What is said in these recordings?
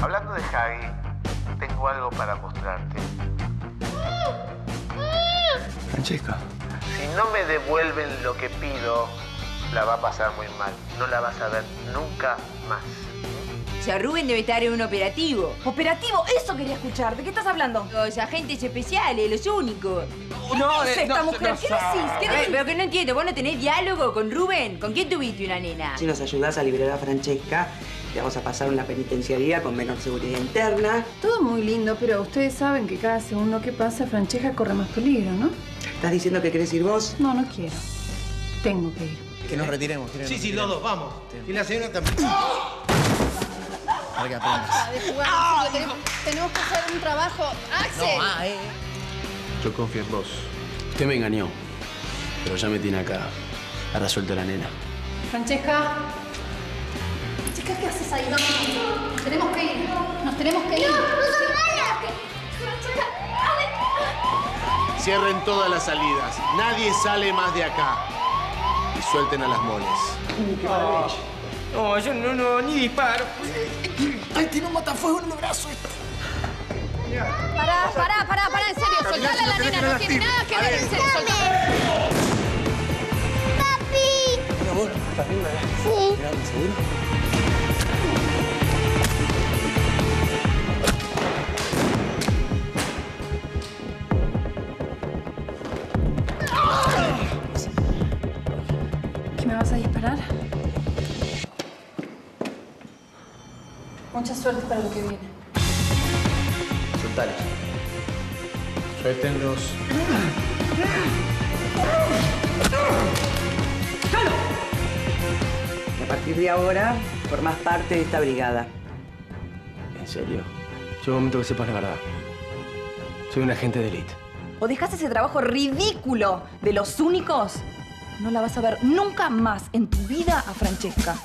Hablando de Hagi, tengo algo para mostrarte. Francesca. Si no me devuelven lo que pido, la va a pasar muy mal. No la vas a ver nunca más. O sea, Rubén debe estar en un operativo. ¿Operativo? Eso quería escuchar. ¿De qué estás hablando? Los agentes especiales, los únicos. No, esta mujer. ¿Qué decís? ¿Qué decís? Pero que no entiendo. ¿Vos no tenés diálogo con Rubén? ¿Con quién tuviste una nena? Si nos ayudás a liberar a Francesca, te vamos a pasar una penitenciaría con menor seguridad interna. Todo muy lindo, pero ustedes saben que cada segundo que pasa, Francesca corre más peligro, ¿no? ¿Estás diciendo que querés ir vos? No, no quiero. Tengo que ir. Que nos retiremos. Sí, los dos, vamos. Y la señora también. Para que aprendas. De jugar, tenemos que hacer un trabajo. ¡Axel! Yo confío en vos. Usted me engañó, pero ya me tiene acá. Ha resuelto la nena. Francesca. Francesca, ¿qué haces ahí? Vamos. Tenemos que ir. Nos tenemos que ir. Cierren todas las salidas. Nadie sale más de acá. Y suelten a las moles. ¡Qué maravilla! No, yo no, ni disparo. ¡Ay, tiene un matafuego en el brazo! Pará, en serio. Soltala a la nena, no tiene nada que ver, en serio. ¡Papi! Mi amor, ¿estás bien, verdad? Sí. ¿Seguro? ¿Qué me vas a disparar? Mucha suerte para lo que viene. Soltalos. Suéltenlos. Y a partir de ahora, formás parte de esta brigada. ¿En serio? Llega un momento que sepas la verdad. Soy un agente de élite. ¿O dejás ese trabajo ridículo de los únicos? No la vas a ver nunca más en tu vida a Francesca.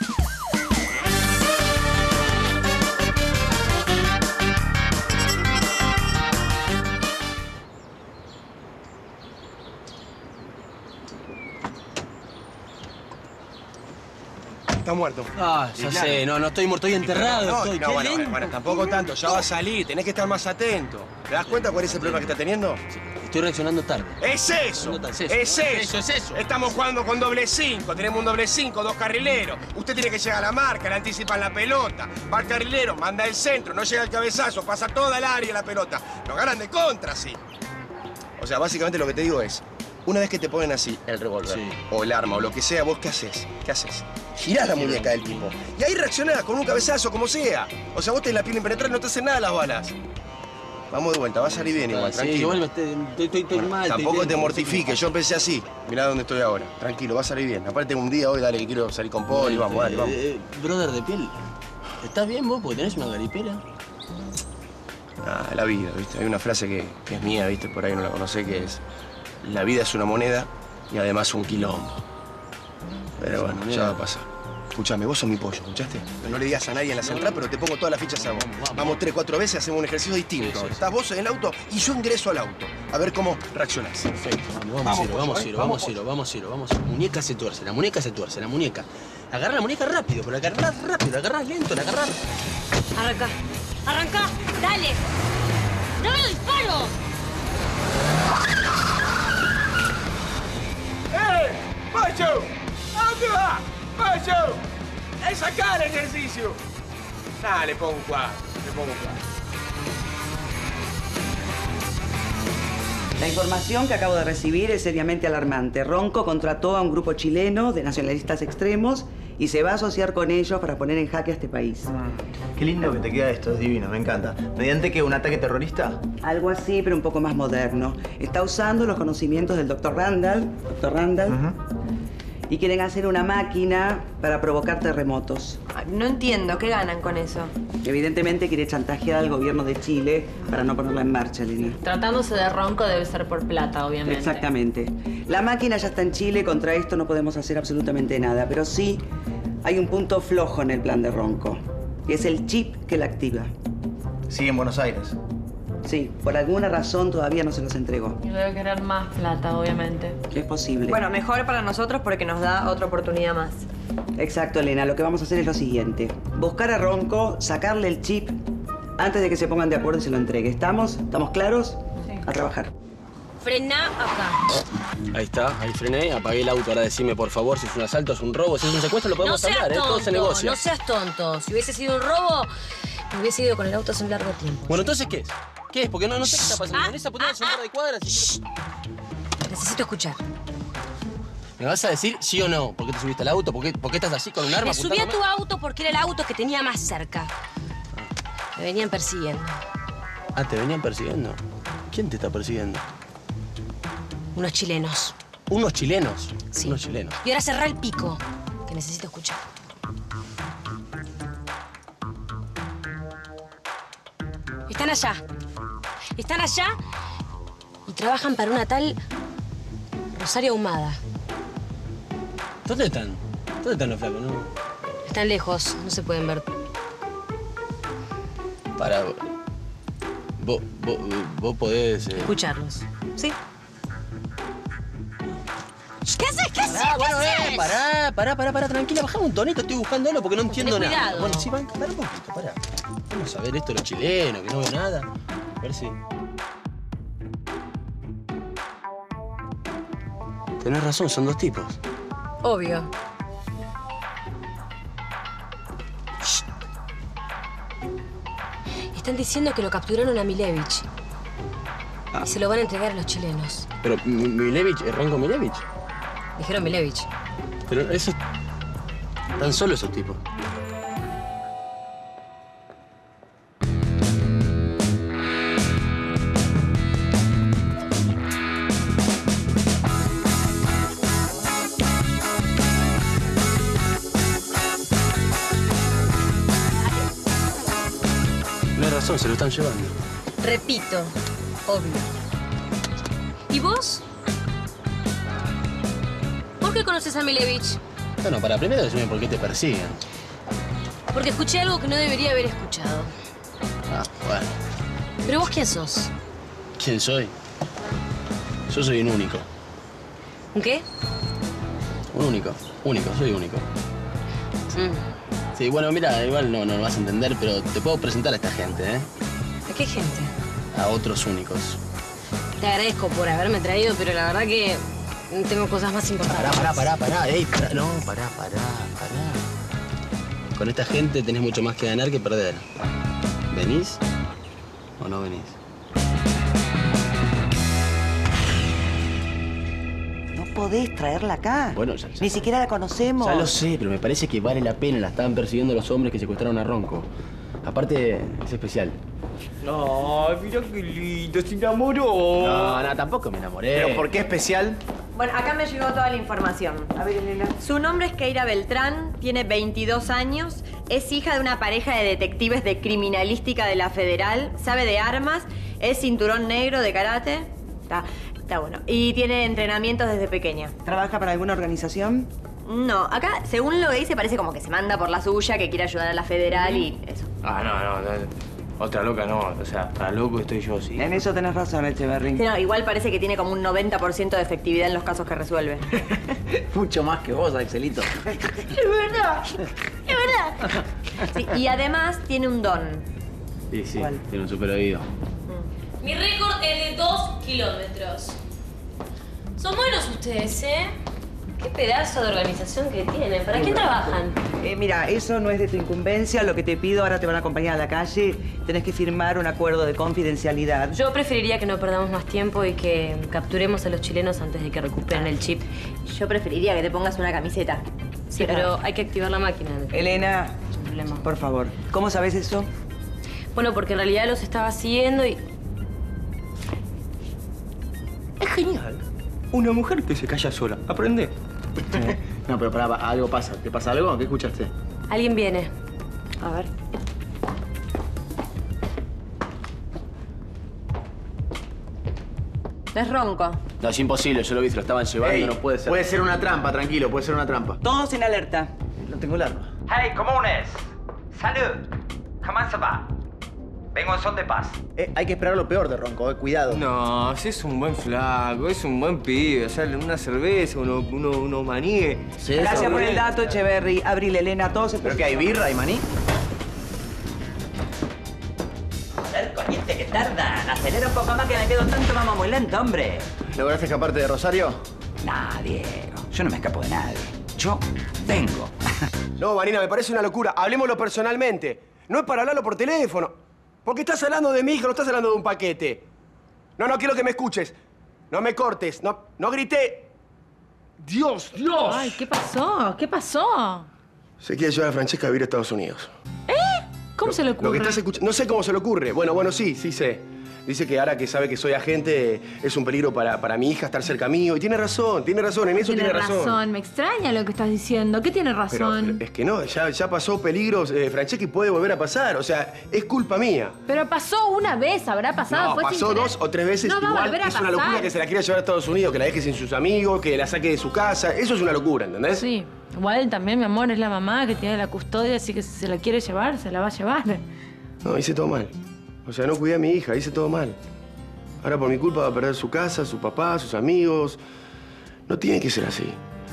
Está muerto. Ah, ya sé. No estoy muerto. Estoy enterrado. Bueno, tampoco tanto. Ya va a salir. Tenés que estar más atento. ¿Te das cuenta cuál es el problema que está teniendo? Estoy reaccionando tarde. ¡Es eso! ¡Es eso! Estamos jugando con doble 5. Tenemos un doble 5, 2 carrileros. Usted tiene que llegar a la marca, le anticipan la pelota. Va el carrilero, manda el centro, no llega el cabezazo, pasa toda el área la pelota. Nos ganan de contra, sí. O sea, básicamente lo que te digo es, una vez que te ponen así el revólver, o el arma, o lo que sea, ¿vos qué haces? ¿Qué haces? Girás la muñeca del tipo. Y ahí reaccionás con un cabezazo, como sea. O sea, vos tenés la piel impenetrable, no te hacen nada las balas. Vamos de vuelta, va a salir bien igual, tranquilo. Sí, igual estoy mal. Tampoco te mortifiques, yo empecé así. Mirá dónde estoy ahora. Tranquilo, va a salir bien. Aparte un día hoy, dale, que quiero salir con Poli, vamos, dale, vamos. Brother de piel, ¿estás bien vos? Porque tenés una garipera. Ah, la vida, ¿viste? Hay una frase que es mía, ¿viste? Por ahí no la conocé, que es: la vida es una moneda y además un quilombo. Pero bueno, ya va a pasar. Escuchame, vos sos mi pollo, ¿escuchaste? No le digas a nadie en la central, pero te pongo todas las fichas a vos. Vamos 3, 4 veces, hacemos un ejercicio distinto. Estás vos en el auto y yo ingreso al auto. A ver cómo reaccionás. Perfecto, vamos, Ciro. Muñeca se tuerce, la muñeca. Agarra la muñeca rápido, pero la agarrás rápido, la agarrás lento, la agarrás. Arranca, dale. ¡No lo disparo! ¡Pacho! ¿A dónde va? ¡Pacho! ¡Es acá el ejercicio! Nah, le pongo un 4. La información que acabo de recibir es seriamente alarmante. Ronco contrató a un grupo chileno de nacionalistas extremos y se va a asociar con ellos para poner en jaque a este país. Qué lindo que te queda esto, es divino, me encanta. ¿Mediante qué? ¿Un ataque terrorista? Algo así, pero un poco más moderno. Está usando los conocimientos del Dr. Randall, y quieren hacer una máquina para provocar terremotos. No entiendo, ¿qué ganan con eso? Evidentemente quiere chantajear al gobierno de Chile para no ponerla en marcha, Elena. Tratándose de Ronco debe ser por plata, obviamente. Exactamente. La máquina ya está en Chile, contra esto no podemos hacer absolutamente nada, pero sí hay un punto flojo en el plan de Ronco, que es el chip que la activa. Sigue en Buenos Aires. Sí, por alguna razón todavía no se los entregó. Y debe querer más plata, obviamente. Es posible. Bueno, mejor para nosotros porque nos da otra oportunidad más. Exacto, Elena. Lo que vamos a hacer es lo siguiente. Buscar a Ronco, sacarle el chip antes de que se pongan de acuerdo y se lo entregue. ¿Estamos? ¿Estamos claros? Sí. A trabajar. Frená acá. Ahí está, ahí frené, apagué el auto. Ahora decime, por favor, si es un asalto, es un robo, si es un secuestro, lo podemos hablar, tonto, todo se negocia. No seas tonto. Si hubiese sido un robo, me hubiese ido con el auto hace un largo tiempo. Bueno, entonces, ¿qué es? ¿Qué es? Porque no sé qué está pasando. En esa putada es un par de cuadras y... Necesito escuchar. ¿Me vas a decir sí o no? ¿Por qué te subiste al auto? ¿Por qué estás así con un arma? Me subí a tu auto porque era el auto que tenía más cerca. Me venían persiguiendo. Ah, ¿te venían persiguiendo? ¿Quién te está persiguiendo? Unos chilenos. ¿Unos chilenos? Sí. Unos chilenos. Y ahora cerrá el pico, que necesito escuchar. Están allá. Están allá y trabajan para una tal Rosario Ahumada. ¿Dónde están? ¿Dónde están los flacos, no? Están lejos, no se pueden ver. Para... Vos podés... Escucharlos. ¿Sí? ¿Qué haces? ¿Qué haces? Bueno, pará, tranquila, bajame un tonito, estoy buscándolo porque no entiendo nada. Cuidado. Bueno, sí, pará un poquito, pará. Vamos a ver esto de los chilenos, que no veo nada. A ver si... Tenés razón, son dos tipos. Obvio. Están diciendo que lo capturaron a Milevich. Y se lo van a entregar a los chilenos. Pero, ¿Milevich? ¿Ronco Milevich? Dijeron Milevich. Pero eso... Tan solo esos tipos. Tienes razón, se lo están llevando. Repito, obvio. ¿Y vos? ¿Por qué conoces a Milevich? Bueno, para primero decirme por qué te persiguen. Porque escuché algo que no debería haber escuchado. Ah, bueno. ¿Pero vos quién sos? ¿Quién soy? Yo soy un único. ¿Un qué? Un único. Único, soy único. Sí, bueno, mira, igual no lo vas a entender, pero te puedo presentar a esta gente, ¿eh? ¿A qué gente? A otros únicos. Te agradezco por haberme traído, pero la verdad que tengo cosas más importantes. Pará. Ey, pará. No, pará. Con esta gente tenés mucho más que ganar que perder. ¿Venís o no venís? No podés traerla acá. Bueno, ya. Ni siquiera la conocemos. Ya lo sé, pero me parece que vale la pena. La estaban persiguiendo los hombres que secuestraron a Ronco. Aparte, es especial. No, mira qué lindo, se enamoró. No, tampoco me enamoré. ¿Pero por qué especial? Bueno, acá me llegó toda la información. A ver, Elena. Su nombre es Keira Beltrán, tiene 22 años, es hija de una pareja de detectives de criminalística de la Federal, sabe de armas, es cinturón negro de karate. Está bueno. Y tiene entrenamientos desde pequeña. ¿Trabaja para alguna organización? No, acá, según lo que dice, parece como que se manda por la suya, que quiere ayudar a la Federal y eso. Ah, no. Otra loca no. O sea, para loco estoy yo, sí. En eso tenés razón, Echeverry. Sí, no, igual parece que tiene como un 90% de efectividad en los casos que resuelve. Mucho más que vos, Axelito. Es verdad. Sí, y además tiene un don. Sí, ¿Cuál? tiene un super oído. Mi récord es de 2 kilómetros. Son buenos ustedes, ¿eh? Qué pedazo de organización que tienen. ¿Para quién trabajan? Mira, eso no es de tu incumbencia. Lo que te pido, ahora te van a acompañar a la calle. Tenés que firmar un acuerdo de confidencialidad. Yo preferiría que no perdamos más tiempo y que capturemos a los chilenos antes de que recuperen el chip. Yo preferiría que te pongas una camiseta. Sí, pero hay que activar la máquina. Elena, Sin problema. por favor. ¿Cómo sabes eso? Bueno, porque en realidad los estaba siguiendo y... Es genial. Una mujer que se calla sola. Aprende. No, pero pará, algo pasa. ¿Te pasa algo? ¿Qué escuchaste? Alguien viene. A ver. Es Ronco. No, es imposible, yo lo vi, se lo estaban llevando, Ey, no puede ser. Puede ser una trampa, tranquilo, puede ser una trampa. Todos en alerta. No tengo el arma. Hey, comunes! Salud! Comment ça va? Vengo en son de paz. Hay que esperar lo peor de Ronco, cuidado. No, si es un buen flaco, es un buen pibe. O sea, una cerveza, unos maníes. Sí, gracias por el dato, Echeverry. Abril, Elena, todos se... ¿Pero qué hay, birra y maní? Joder, coñete, que tardan. Acelera un poco más que me quedo tanto, vamos muy lento, hombre. ¿Lograste escaparte de Rosario? Nah, Diego. Yo no me escapo de nadie. Yo vengo. No, Vanina, me parece una locura. Hablemoslo personalmente. No es para hablarlo por teléfono. Porque estás hablando de mi hija, no estás hablando de un paquete. No, quiero que me escuches. No me cortes. No grité. ¡Dios! Ay, ¿qué pasó? ¿Qué pasó? Se quiere llevar a Francesca a vivir a Estados Unidos. ¿Cómo se le ocurre? Lo que estás escuchando... No sé cómo se le ocurre. Bueno, sí sé. Dice que ahora que sabe que soy agente, es un peligro para mi hija estar cerca mío. Y tiene razón, en eso tiene razón. Me extraña lo que estás diciendo. ¿Qué tiene razón? Pero es que no, ya pasó peligros, Francesca, y puede volver a pasar. O sea, es culpa mía. Pero pasó una vez, habrá pasado. No, pasó 2 o 3 veces. No va a igual volver a es una pasar. locura que se la quiera llevar a Estados Unidos, que la deje sin sus amigos, que la saque de su casa. Eso es una locura, ¿entendés? Sí. Igual también, mi amor, es la mamá que tiene la custodia, así que si se la quiere llevar, se la va a llevar. No, hice todo mal. O sea, no cuidé a mi hija, hice todo mal. Ahora por mi culpa va a perder su casa, su papá, sus amigos. No tiene que ser así.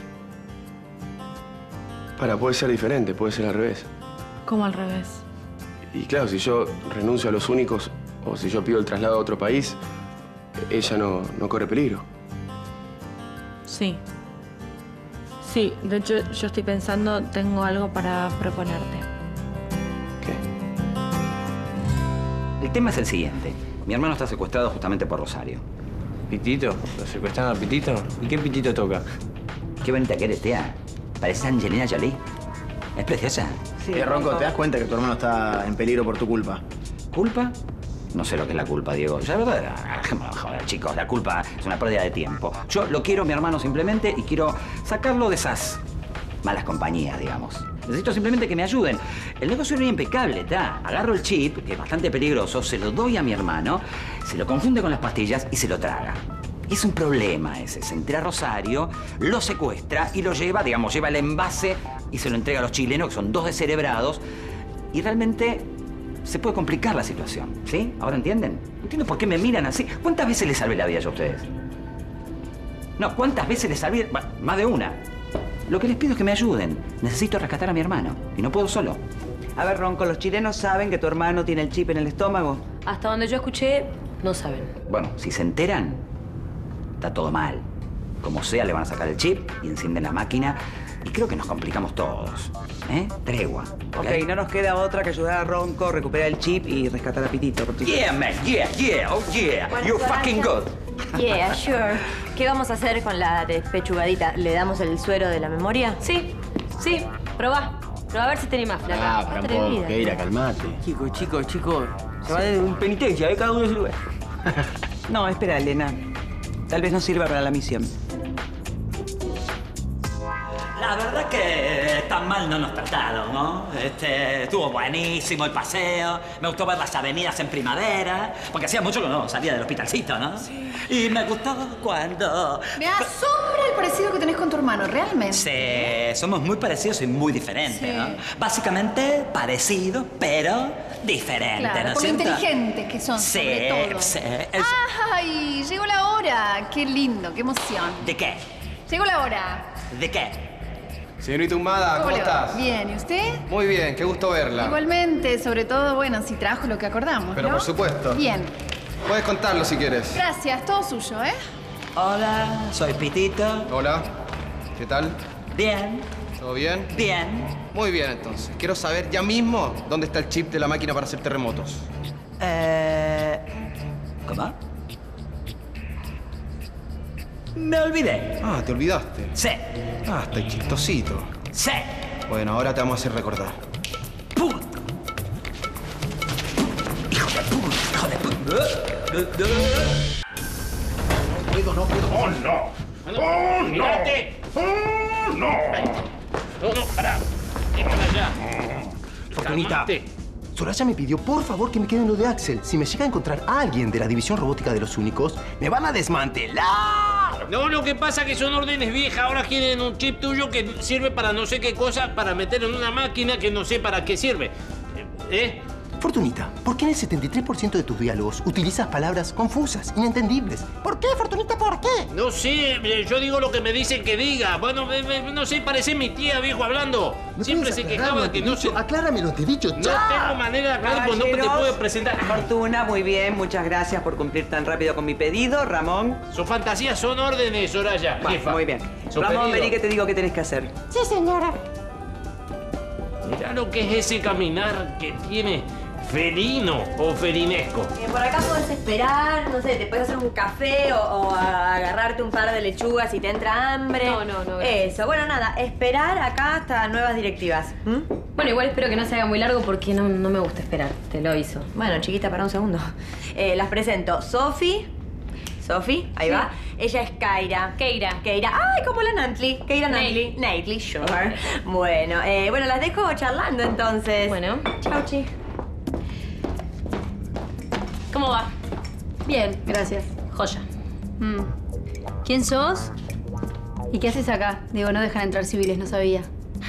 Puede ser diferente, puede ser al revés. ¿Cómo al revés? Y claro, si yo renuncio a los únicos o si yo pido el traslado a otro país, ella no corre peligro. Sí. Sí, de hecho, yo estoy pensando, tengo algo para proponerte. El tema es el siguiente. Mi hermano está secuestrado justamente por Rosario. ¿Pitito? ¿Lo secuestraron a Pitito? ¿Y qué Pitito toca? Qué bonita que eres, tía. Parece Angelina Jolie. Es preciosa. Sí, Ronco, ¿te das cuenta que tu hermano está en peligro por tu culpa? ¿Culpa? No sé lo que es la culpa, Diego. Ya, la verdad, joder, chicos, la culpa es una pérdida de tiempo. Yo lo quiero, mi hermano, simplemente, y quiero sacarlo de esas malas compañías, digamos. Necesito simplemente que me ayuden. El negocio era impecable, ¿tá? Agarro el chip, que es bastante peligroso, se lo doy a mi hermano, se lo confunde con las pastillas y se lo traga. Y es un problema ese. Se entera a Rosario, lo secuestra y lo lleva, digamos, lleva el envase y se lo entrega a los chilenos, que son 2 descerebrados. Y realmente se puede complicar la situación, ¿sí? ¿Ahora entienden? No entiendo por qué me miran así. ¿Cuántas veces les salvé la vida yo a ustedes? No, ¿cuántas veces les salvé? Bueno, más de una. Lo que les pido es que me ayuden. Necesito rescatar a mi hermano y no puedo solo. A ver, Ronco, ¿los chilenos saben que tu hermano tiene el chip en el estómago? Hasta donde yo escuché, no saben. Bueno, si se enteran, está todo mal. Como sea, le van a sacar el chip y encienden la máquina. Y creo que nos complicamos todos. Tregua. Ok, no nos queda otra que ayudar a Ronco, recuperar el chip y rescatar a Pitito. Yeah, man. Yeah. Oh, yeah. Bueno, You're fucking good. Yeah, sure. ¿Qué vamos a hacer con la despechugadita? ¿Le damos el suero de la memoria? Sí. Probá a ver si tenés más, flaca. Tampoco, Keira, calmate. Chicos. Se va de un penitencia, cada uno en su lugar. No, espera, Elena. Tal vez no sirva para la misión. La verdad que tan mal no nos trataron, ¿no? Estuvo buenísimo el paseo. Me gustó ver las avenidas en primavera. Porque hacía mucho que no salía del hospitalcito, ¿no? Sí. Y me gustó cuando... Me asombra el parecido que tenés con tu hermano, realmente. Sí, somos muy parecidos y muy diferentes, ¿no? Básicamente parecidos, pero diferentes, Claro, ¿no es por lo cierto? inteligentes que son, sobre todo. Sí. ¡Ay! Llegó la hora. Qué lindo, qué emoción. ¿De qué? Llegó la hora. ¿De qué? Señorita Humada, ¿cómo le va? estás? Bien, ¿y usted? Muy bien, qué gusto verla. Igualmente, sobre todo, bueno, si trajo lo que acordamos, Pero ¿no? por supuesto. Bien. Puedes contarlo si quieres. Gracias, todo suyo, ¿eh? Hola, soy Pitito. Hola, ¿qué tal? Bien. ¿Todo bien? Bien. Muy bien, entonces. Quiero saber ya mismo dónde está el chip de la máquina para hacer terremotos. ¿Cómo? Me olvidé. Ah, ¿te olvidaste? Sí. Ah, estoy chistosito. Sí. Bueno, ahora te vamos a hacer recordar. Hijo de puta. No puedo. ¡Oh, no! ¡Oh, no! ¡Mirate! ¡Oh, no! No, pará. Déjala allá. Fortunita, Soraya me pidió por favor que me quede en lo de Axel. Si me llega a encontrar a alguien de la división robótica de los únicos, me van a desmantelar. No, lo que pasa es que son órdenes viejas. Ahora quieren un chip tuyo que sirve para no sé qué cosa, para meter en una máquina que no sé para qué sirve. Fortunita, ¿por qué en el 73% de tus diálogos utilizas palabras confusas, inentendibles? ¿Por qué, Fortunita, por qué? No sé, yo digo lo que me dicen que diga. Bueno, no sé, parece mi tía, viejo, hablando. Siempre se quejaba de que no se... Aclárame lo que he dicho, No tengo manera de aclarar, pues no te puedo presentar. Fortuna, muy bien. Muchas gracias por cumplir tan rápido con mi pedido. Ramón. Sus fantasías son órdenes, Soraya, jefa. Muy bien. Su Ramón, pedido. vení que te digo qué tenés que hacer. Sí, señora. Mirá lo que es ese caminar que tiene felino o felinesco. Por acá podés esperar, no sé, te puedes hacer un café o agarrarte un par de lechugas si te entra hambre. No, gracias. Eso, bueno, nada, esperar acá hasta nuevas directivas. Bueno, igual espero que no se haga muy largo porque no me gusta esperar. Te lo aviso. Bueno, chiquita, para un segundo. Las presento. Sofi, ahí va. Ella es Keira. Keira. ¡Ay, como la Nantli! Keira Nantli. Nantli, sure. Bueno, las dejo charlando entonces. Bueno. Chau, chi. ¿Cómo va? Bien, gracias. Joya. ¿Quién sos? ¿Y qué haces acá? Digo, no dejan entrar civiles, no sabía.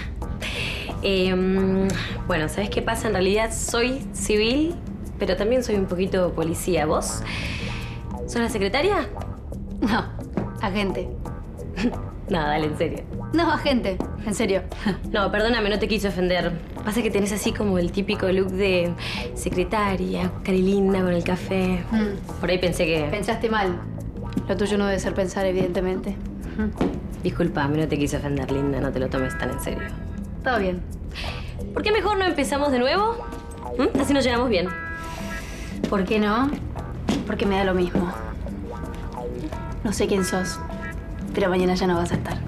Bueno, ¿sabes qué pasa? En realidad soy civil, pero también soy un poquito policía. ¿Vos? ¿Sos la secretaria? No, agente. No, dale, en serio. No, agente, en serio. No, perdóname, no te quise ofender. Pasa que tenés así como el típico look de secretaria, carilinda con el café. Por ahí pensé que... Pensaste mal. Lo tuyo no debe ser pensar, evidentemente. Disculpame, no te quise ofender, linda. No te lo tomes tan en serio. Todo bien. ¿Por qué mejor no empezamos de nuevo? Así nos llevamos bien. ¿Por qué no? Porque me da lo mismo. No sé quién sos, pero mañana ya no vas a estar.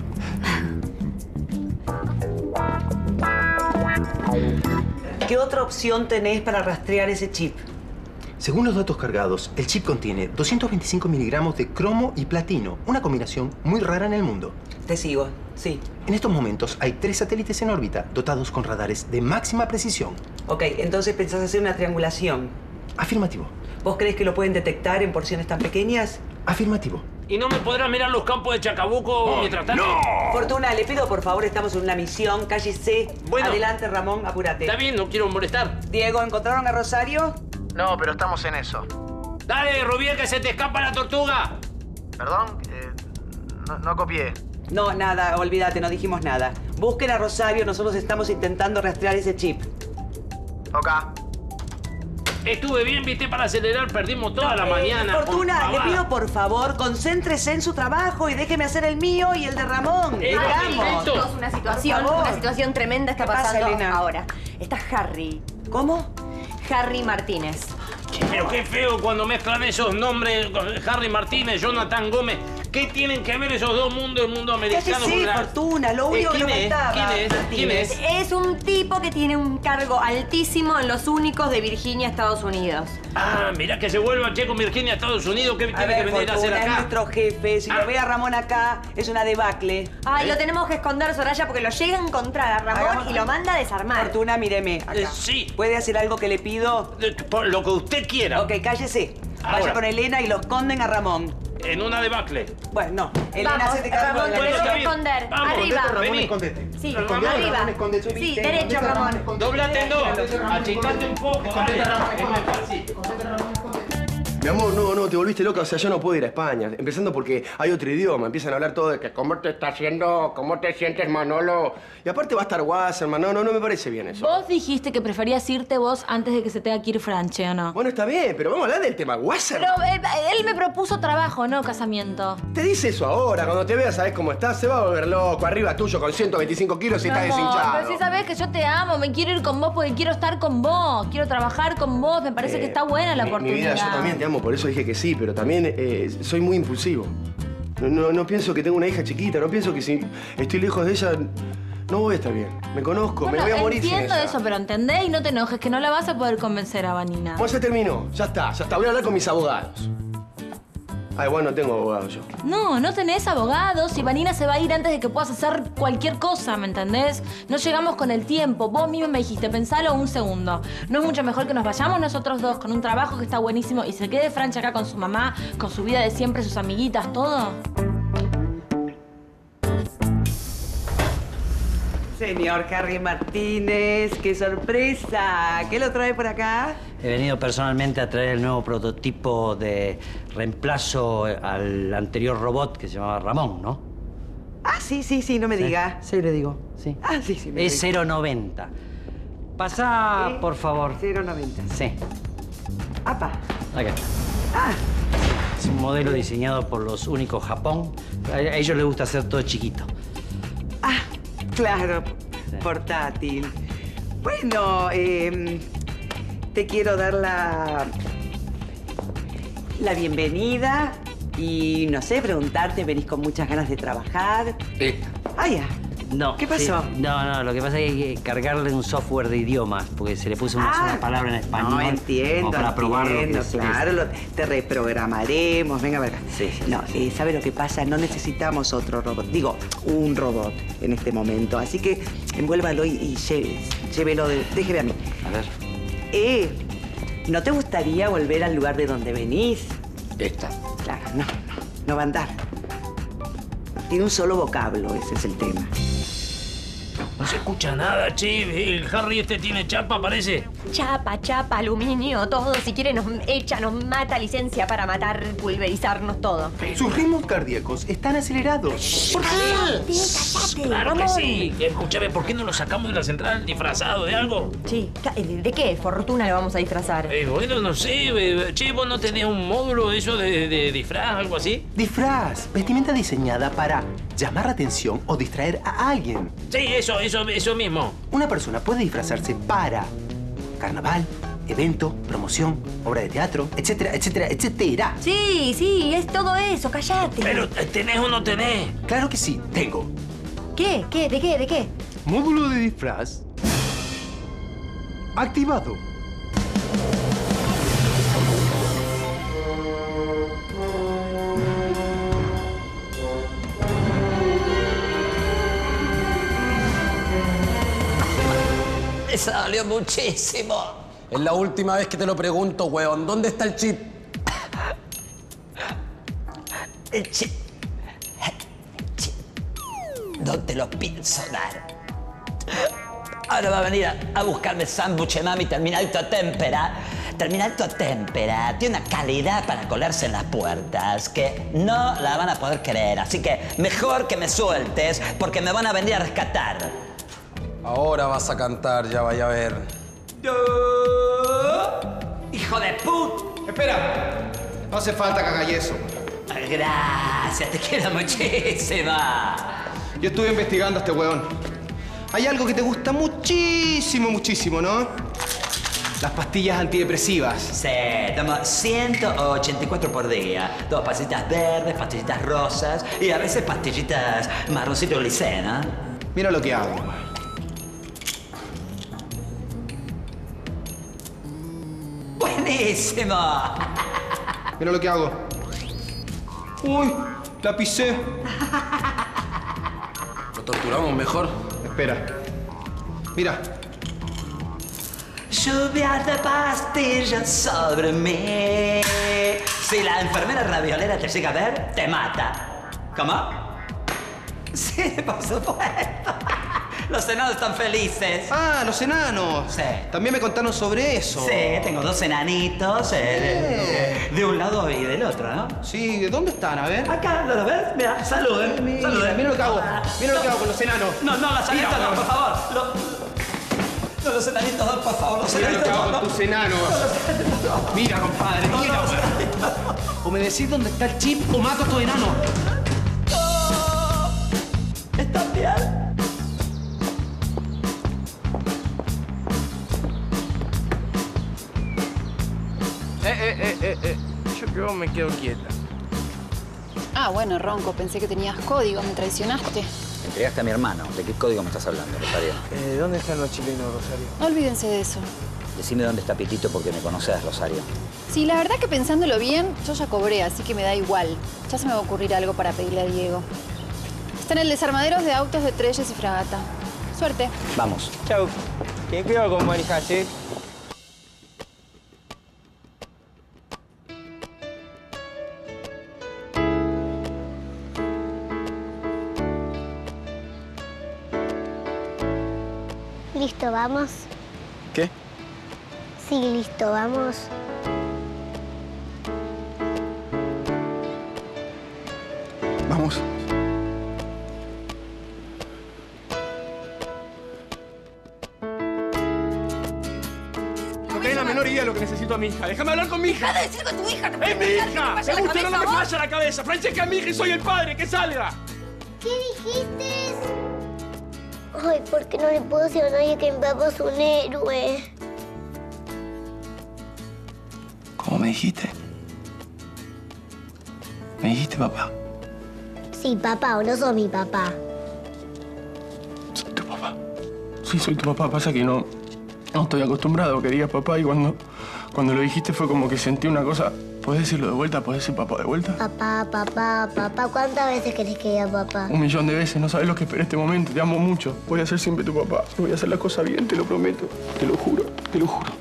¿Qué otra opción tenés para rastrear ese chip? Según los datos cargados, el chip contiene 225 miligramos de cromo y platino, una combinación muy rara en el mundo. Te sigo, sí. En estos momentos hay 3 satélites en órbita, dotados con radares de máxima precisión. Ok, entonces pensás hacer una triangulación. Afirmativo. ¿Vos crees que lo pueden detectar en porciones tan pequeñas? Afirmativo. ¿Y no me podrás mirar los campos de Chacabuco mientras tanto? ¡No! Fortuna, le pido por favor, estamos en una misión, cállese. Bueno. Adelante, Ramón, apúrate. Está bien, no quiero molestar. Diego, ¿encontraron a Rosario? No, pero estamos en eso. Dale, Rubiel, que se te escapa la tortuga. ¿Perdón? No copié. No, nada, olvídate, no dijimos nada. Busquen a Rosario, nosotros estamos intentando rastrear ese chip. Ok. Estuve bien, viste, para acelerar, perdimos toda la mañana. Fortuna, le pido por favor, concéntrese en su trabajo y déjeme hacer el mío y el de Ramón. Digamos. Es una situación tremenda está pasando Elena? ahora. Está Harry. ¿Cómo? Harry Martínez. Pero qué feo cuando mezclan esos nombres, Harry Martínez, Jonathan Gómez. ¿Qué tienen que ver esos dos mundos, el mundo americano? Sí, Fortuna, lo único que no faltaba. ¿Quién es? Es un tipo que tiene un cargo altísimo en los únicos de Virginia, Estados Unidos. Ah, mirá que se vuelva che con Virginia, Estados Unidos. ¿Qué tiene que venir a hacer acá? Es nuestro jefe. Si lo ve a Ramón acá, es una debacle. Ay, lo tenemos que esconder, Soraya, porque lo llega a encontrar a Ramón y lo manda a desarmar. Fortuna, míreme. Acá. Sí. ¿Puede hacer algo que le pido? Por lo que usted quiera. Ok, cállese. Vaya Ahora. con Elena y lo esconden a Ramón. En una debacle. Bueno, no. Elena, Vamos, hacete cargo Ramón, de la tenés que Elena. esconder. Vamos, Arriba. Ramón, escondete. Sí, Ramón, arriba. escondete. Sí, derecho, Ramón. Doblate en dos. Achicate un poco. Dale. Mi amor, no, te volviste loca. O sea, yo no puedo ir a España. Empezando porque hay otro idioma. Empiezan a hablar todo de que cómo te está haciendo, cómo te sientes, Manolo. Y aparte va a estar Wasserman. No me parece bien eso. Vos dijiste que preferías irte vos antes de que se tenga que ir Franche, ¿o no? Bueno, está bien, pero vamos a hablar del tema Wasserman. Pero él me propuso trabajo, no casamiento. Te dice eso ahora. Cuando te veas, sabes cómo estás. Se va a volver loco. Arriba tuyo con 125 kilos y está deshinchado. Pero sí sabés que yo te amo, me quiero ir con vos porque quiero estar con vos, quiero trabajar con vos, me parece que está buena la oportunidad. Mi vida, yo también te amo, por eso dije que sí, pero también soy muy impulsivo. No pienso que tengo una hija chiquita, no pienso que si estoy lejos de ella no voy a estar bien. Me conozco, Bueno, me voy a morir sin entiendo ella. eso, pero entendés y no te enojes, que no la vas a poder convencer a Vanina. Bueno, se terminó, ya está. Voy a hablar con mis abogados. Ay, bueno, no tengo abogados yo. No tenés abogados y Vanina se va a ir antes de que puedas hacer cualquier cosa, ¿me entendés? No llegamos con el tiempo. Vos mismo me dijiste, pensalo un segundo. ¿No es mucho mejor que nos vayamos nosotros dos con un trabajo que está buenísimo y se quede Francha acá con su mamá, con su vida de siempre, sus amiguitas, todo? Señor Harry Martínez, qué sorpresa. ¿Qué lo trae por acá? He venido personalmente a traer el nuevo prototipo de reemplazo al anterior robot que se llamaba Ramón, ¿no? Ah, sí, no me diga. Sí, le digo, sí. Ah, sí. Es 090. Pasá, por favor. 090. Sí. Apa. Acá. Ah. Es un modelo diseñado por los únicos Japón. A ellos les gusta hacer todo chiquito. Ah, claro. Portátil. Bueno, te quiero dar la bienvenida y, no sé, preguntarte, venís con muchas ganas de trabajar. Ah, ya. No. ¿Qué pasó? Sí. No, lo que pasa es que hay que cargarle un software de idiomas, porque se le puso una sola palabra en español. No, entiendo, como para probarlo. Claro, te reprogramaremos. Venga, venga. Sí. No, ¿sabe lo que pasa? No necesitamos otro robot. Digo, un robot en este momento. Así que envuélvalo y llévelo, déjeme a mí. A ver. ¿No te gustaría volver al lugar de donde venís? Esta. Claro, no va a andar. Tiene un solo vocablo, ese es el tema. No se escucha nada, che. El Harry este tiene chapa, parece. Chapa, aluminio, todo. Si quiere nos echa, nos mata, licencia para matar, pulverizarnos todo. Sus ritmos cardíacos están acelerados. ¿Por qué? Cállate, Claro que Ramón. sí. Escúchame, ¿por qué no lo sacamos de la central disfrazado de algo? Sí. ¿De qué? Fortuna le vamos a disfrazar. Bueno, no sé. Che, ¿vos no tenés un módulo de eso de disfraz, algo así? Disfraz, vestimenta diseñada para llamar la atención o distraer a alguien. Sí, eso mismo. Una persona puede disfrazarse para carnaval, evento, promoción, obra de teatro, etcétera, etcétera, etcétera. Sí, es todo eso, cállate. Pero, ¿tenés o no tenés? Claro que sí, tengo. ¿Qué? ¿De qué? Módulo de disfraz activado. Me salió muchísimo. Es la última vez que te lo pregunto, weón. ¿Dónde está el chip? El chip. No te lo pienso dar. Ahora va a venir a buscarme sándwich, mami, Terminalto a Tempera. Terminalto a Tempera tiene una calidad para colarse en las puertas que no la van a poder creer. Así que mejor que me sueltes porque me van a venir a rescatar. Ahora vas a cantar, ya vaya a ver. ¡Hijo de put! Espera, no hace falta que haga eso. Gracias, te quiero muchísimo. Yo estuve investigando a este weón. Hay algo que te gusta muchísimo, ¿no? Las pastillas antidepresivas. Sí, tomo 184 por día. 2 pastillitas verdes, pastillitas rosas y a veces pastillitas marroncito glicena. Mira lo que hago. ¡Buenísimo! Mira lo que hago. Uy, la pisé. ¿Lo torturamos mejor? Espera. Mira. Lluvia de pastillas sobre mí. Si la enfermera raviolera te llega a ver, te mata. ¿Cómo? Sí, por supuesto. Los enanos están felices. Ah, los enanos. Sí. También me contaron sobre eso. Sí, tengo 2 enanitos de un lado y del otro, ¿no? Sí, ¿dónde están? A ver. Acá, ¿lo ves? Mira, saluden. Saluden. Mira lo que hago. Mira lo que hago con los enanos. No, las enanitos no, por favor. No, los enanitos no, por favor. Los Mira lo que enanitos hago no. con tus enanos. Mira, compadre, mira. O me decís dónde está el chip o mato a tu enano. ¿Estás bien? Yo me quedo quieta. Ah, bueno, Ronco, pensé que tenías código, me traicionaste. Me entregaste a mi hermano. ¿De qué código me estás hablando, Rosario? ¿Dónde están los chilenos, Rosario? No olvídense de eso. Decime dónde está Pitito porque me conoces, Rosario. Sí, la verdad que pensándolo bien, yo ya cobré, así que me da igual. Ya se me va a ocurrir algo para pedirle a Diego. Está en el desarmadero de autos de Trelles y Fragata. Suerte. Vamos. Chau. Ten cuidado con manejas, ¿eh? Listo, vamos. ¿Qué? Sí, listo, vamos. Vamos. No tenés la menor idea de lo que necesito a mi hija. Déjame hablar con mi hija. Deja de decir con tu hija. ¡Es mi hija! ¿Me gusta o no me falla la cabeza? Francesca es mi hija y soy el padre. ¡Que salga! ¿Qué dijiste? Ay, ¿por qué no le puedo decir a nadie que mi papá es un héroe? ¿Cómo me dijiste? ¿Me dijiste papá? Sí, papá, o no sos mi papá. Soy tu papá. Sí, soy tu papá. Pasa que no estoy acostumbrado a que digas papá y cuando lo dijiste fue como que sentí una cosa. ¿Puedes decirlo de vuelta? ¿Puedes decir papá de vuelta? Papá, papá, papá. ¿Cuántas veces querés que diga papá? 1.000.000 de veces. No sabes lo que esperé este momento. Te amo mucho. Voy a ser siempre tu papá. Voy a hacer las cosas bien, te lo prometo. Te lo juro. Te lo juro.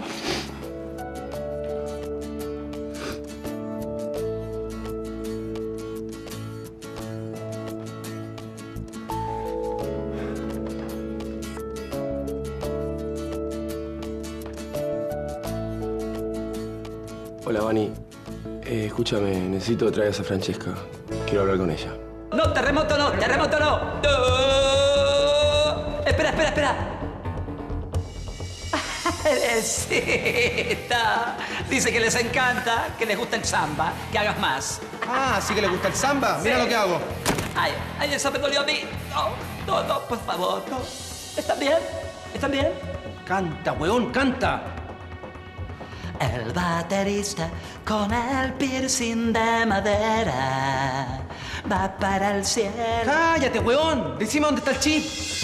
Hola, Vani. Escúchame, necesito que traigas a Francesca. Quiero hablar con ella. No, terremoto no, terremoto no. No. Espera, espera, espera. Teresita. Dice que les encanta, que les gusta el samba, que hagas más. Ah, ¿sí que le gusta el samba? Mira lo que hago. Ay, ay, eso me dolió a mí. No, no, por favor, no. ¿Están bien? ¿Están bien? Canta, huevón, canta. El baterista con el piercing de madera va para el cielo. ¡Cállate, huevón! Decime dónde está el chip.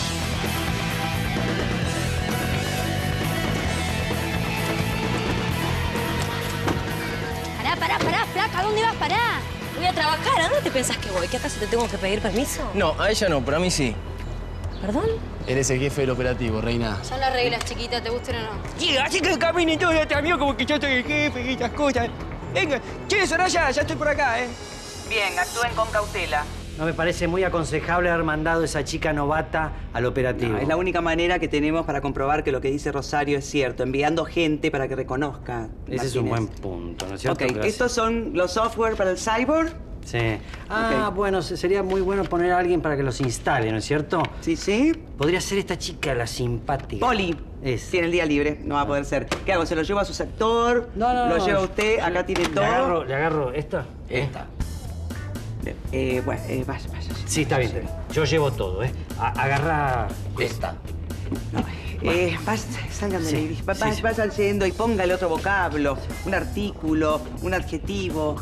Pará, flaca, ¿a dónde vas? Pará. Voy a trabajar, ¿a dónde te pensás que voy? ¿Que acaso te tengo que pedir permiso? No, a ella no, pero a mí sí. ¿Perdón? Eres el jefe del operativo, reina. Son las reglas, chiquita, ¿te gusten o no? Sí, así que caminen todos atrás mío como que yo soy el jefe y estas cosas. Venga, che, Soraya, ya estoy por acá, ¿eh? Bien, actúen con cautela. No me parece muy aconsejable haber mandado a esa chica novata al operativo. No, es la única manera que tenemos para comprobar que lo que dice Rosario es cierto, enviando gente para que reconozca. Ese es un buen punto, ¿no es cierto? Ok, ¿estos son los software para el cyborg? Sí. Ah, bueno, sería muy bueno poner a alguien para que los instale, ¿no es cierto? Sí, sí. Podría ser esta chica, la simpática. Poli. Tiene el día libre, no va a poder ser. ¿Qué hago? ¿Se lo llevo a su sector? No. ¿Lo lleva usted? Acá tiene todo. ¿Le agarro esta? Esta. Bueno, vaya. Sí, está bien. Yo llevo todo, ¿eh? Agarra esta. Salgan de Sí, ahí. sí. Vayan yendo y póngale otro vocablo, un artículo, un adjetivo.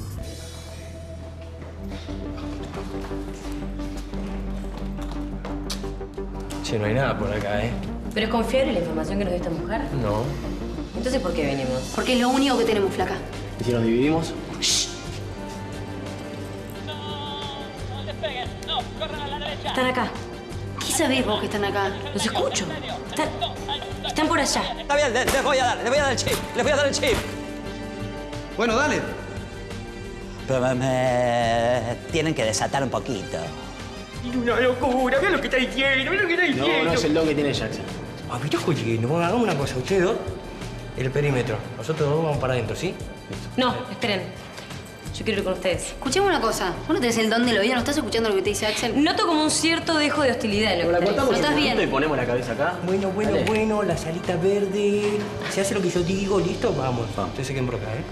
Che, no hay nada por acá, ¿eh? ¿Pero es confiable la información que nos dio esta mujer? No. Entonces, ¿por qué venimos? Porque es lo único que tenemos, flaca. ¿Y si nos dividimos? Están acá. ¿Qué sabés vos que están acá? Los escucho. Están por allá. Está bien, les voy a dar el chip. Les voy a dar el chip. Bueno, dale. Pero me tienen que desatar un poquito. Una locura, mira lo que está diciendo, mira lo que está diciendo. No es el don que tiene Jackson. Ah, mira, jodiendo. Bueno, hagamos una cosa, ustedes dos, el perímetro. Nosotros dos vamos para adentro, ¿sí? No, esperen. Yo quiero ir con ustedes. Escuchemos una cosa. Vos no tenés el don del oído, ¿no estás escuchando lo que te dice Axel? Noto como un cierto dejo de hostilidad en lo ¿La que cortamos ¿No estás bien? y ponemos la cabeza acá? Bueno, la salita verde. Se hace lo que yo digo, ¿listo? Vamos. Ustedes se queden por acá, ¿eh?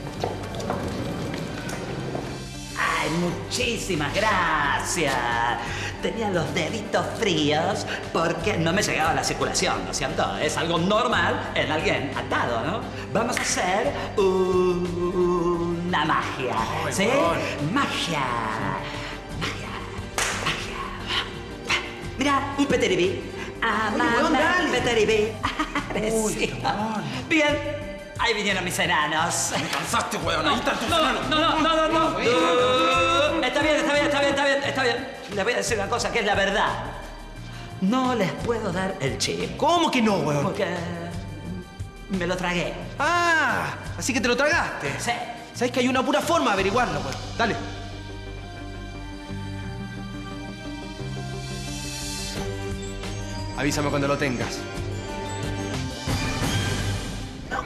Ay, muchísimas gracias. Tenía los deditos fríos porque no me llegaba la circulación, ¿no es cierto? Es algo normal en alguien atado, ¿no? Vamos a hacer una magia, ¿sí? Magia. Mira, un peteribí. Un peteribí. Bien. Ahí vinieron mis enanos. Me cansaste, weón. Ahí están tus enanos. No. Está bien. Les voy a decir una cosa que es la verdad. No les puedo dar el chip. ¿Cómo que no, weón? Porque me lo tragué. Ah, así que te lo tragaste. Sí. ¿Sabes que hay una pura forma de averiguarlo, weón? Dale. Avísame cuando lo tengas.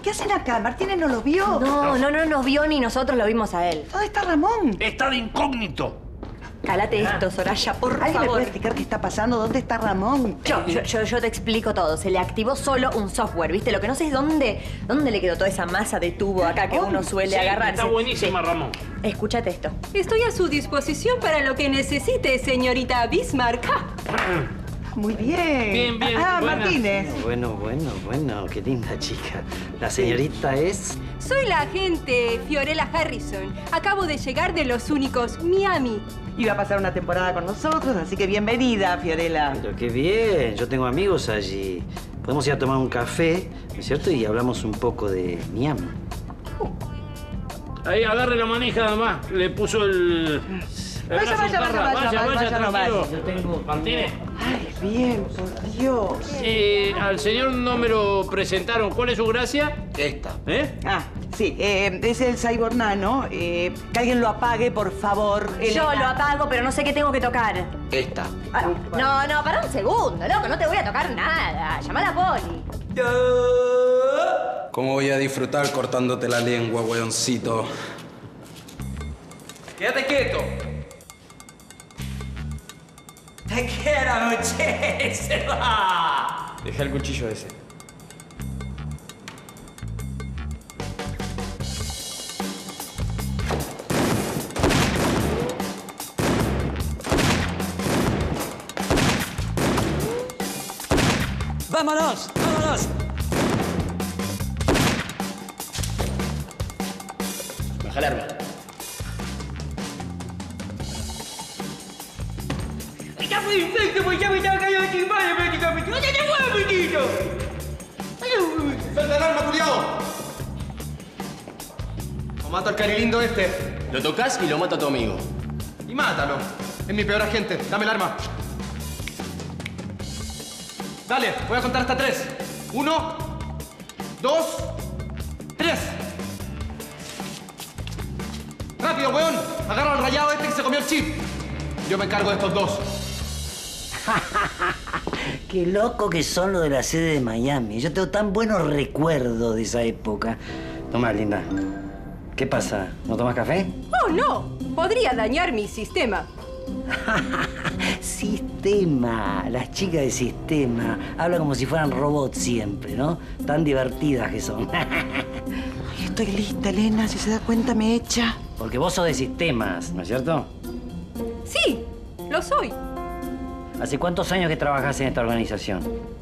¿Qué hacen acá? ¿Martínez no lo vio? No nos vio ni nosotros lo vimos a él. ¿Dónde está Ramón? Está de incógnito. Cálate esto, Soraya, por ¿Alguien me favor. puede explicar qué está pasando? ¿Dónde está Ramón? Yo te explico todo. Se le activó solo un software, ¿viste? Lo que no sé es dónde le quedó toda esa masa de tubo acá que uno suele agarrar. Está buenísima, Ramón. Escúchate esto. Estoy a su disposición para lo que necesite, señorita Bismarck. Muy bien. Bien, Ah, buena. Martínez. Bueno, qué linda chica. La señorita es... Soy la agente Fiorella Harrison. Acabo de llegar de Los Únicos, Miami. Iba a pasar una temporada con nosotros, así que bienvenida, Fiorella. Pero qué bien, yo tengo amigos allí. Podemos ir a tomar un café, ¿no es cierto? Y hablamos un poco de Miami. Ahí, agarre la manija nada más. Le puso el... Vaya, tranquilo. Yo tengo... Martínez. Ay, bien, por Dios. Al señor no me lo presentaron. ¿Cuál es su gracia? Esta. ¿Eh? Ah, sí, es el Cyborg Nano. Que alguien lo apague, por favor. Yo lo apago, pero no sé qué tengo que tocar. Esta. No, para un segundo, loco. No te voy a tocar nada. Llama a la poli. ¿Cómo voy a disfrutar cortándote la lengua, weoncito? Quédate quieto. Te quiero muchísimo. Deja el cuchillo ese. ¡Vámonos! ¡Vámonos! Baja el arma. ¡Está perfecto! Pues ya me estaba cayendo aquí mal prácticamente. ¡No te muevas, amiguito! ¡Suelta el arma, culiao! O mato al carilindo este. Lo tocas y lo mata a tu amigo. Y mátalo. Es mi peor agente. Dame el arma. Dale, voy a contar hasta 3. 1, 2, 3. ¡Rápido, weón! Agarra al rayado este que se comió el chip. Yo me encargo de estos dos. Qué loco que son los de la sede de Miami. Yo tengo tan buenos recuerdos de esa época. Toma, linda. ¿Qué pasa? ¿No tomas café? Oh, no. Podría dañar mi sistema. Sistema. Las chicas de Sistema hablan como si fueran robots siempre, ¿no? Tan divertidas que son. Estoy lista, Elena. Si se da cuenta, me echa. Porque vos sos de Sistemas, ¿no es cierto? Sí, lo soy. ¿Hace cuántos años que trabajás en esta organización?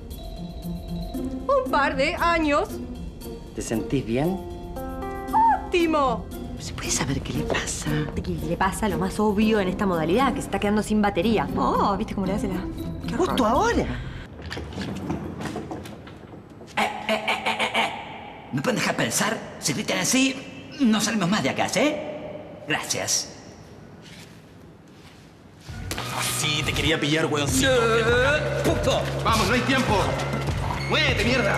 Un par de años. ¿Te sentís bien? ¡Óptimo! ¿Se puede saber qué le pasa? ¿Qué le pasa? Lo más obvio en esta modalidad, que se está quedando sin batería. Oh, ¿viste cómo le hace la...? ¿Justo ahora? ¿Me pueden dejar pensar? Si gritan así, no salimos más de acá, ¿eh? Gracias. Sí, te quería pillar, weoncito. ¡Puto! Vamos, no hay tiempo. ¡Muévete, mierda!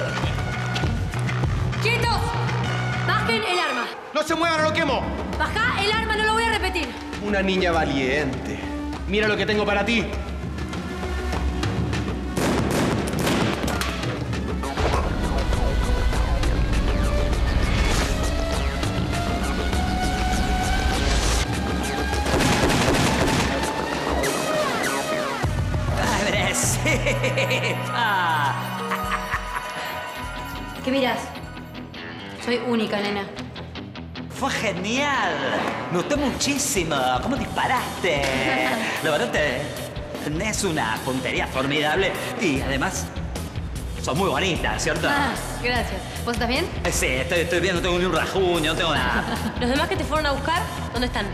¡Quietos! ¡Bajen el arma! ¡No se muevan o lo quemo! ¡Baja el arma! No lo voy a repetir. Una niña valiente. Mira lo que tengo para ti. ¿Qué miras? Soy única, nena. Fue genial. Me gustó muchísimo. ¿Cómo disparaste? La verdad, tenés una puntería formidable y además sos muy bonita, ¿cierto? Ah, gracias. ¿Vos estás bien? Sí, estoy bien, no tengo ni un rajuño, no tengo nada. ¿Los demás que te fueron a buscar, dónde están?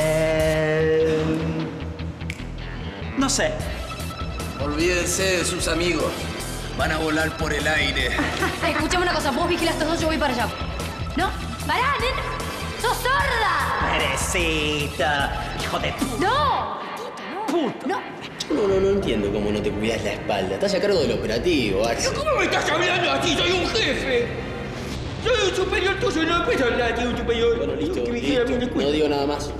No sé. Olvídense de sus amigos. Van a volar por el aire. Escuchame una cosa, vos vigilás estos dos, yo voy para allá. No, pará, nena. ¡Sos sorda! Merecita. Hijo de puta. ¡No! Puta. No. No entiendo cómo no te cuidas la espalda. Estás a cargo del operativo, Axel. ¿Cómo me estás hablando así? Soy un jefe. Soy un superior tuyo, no puedo hablar de un superior. Bueno, listo. No digo nada más,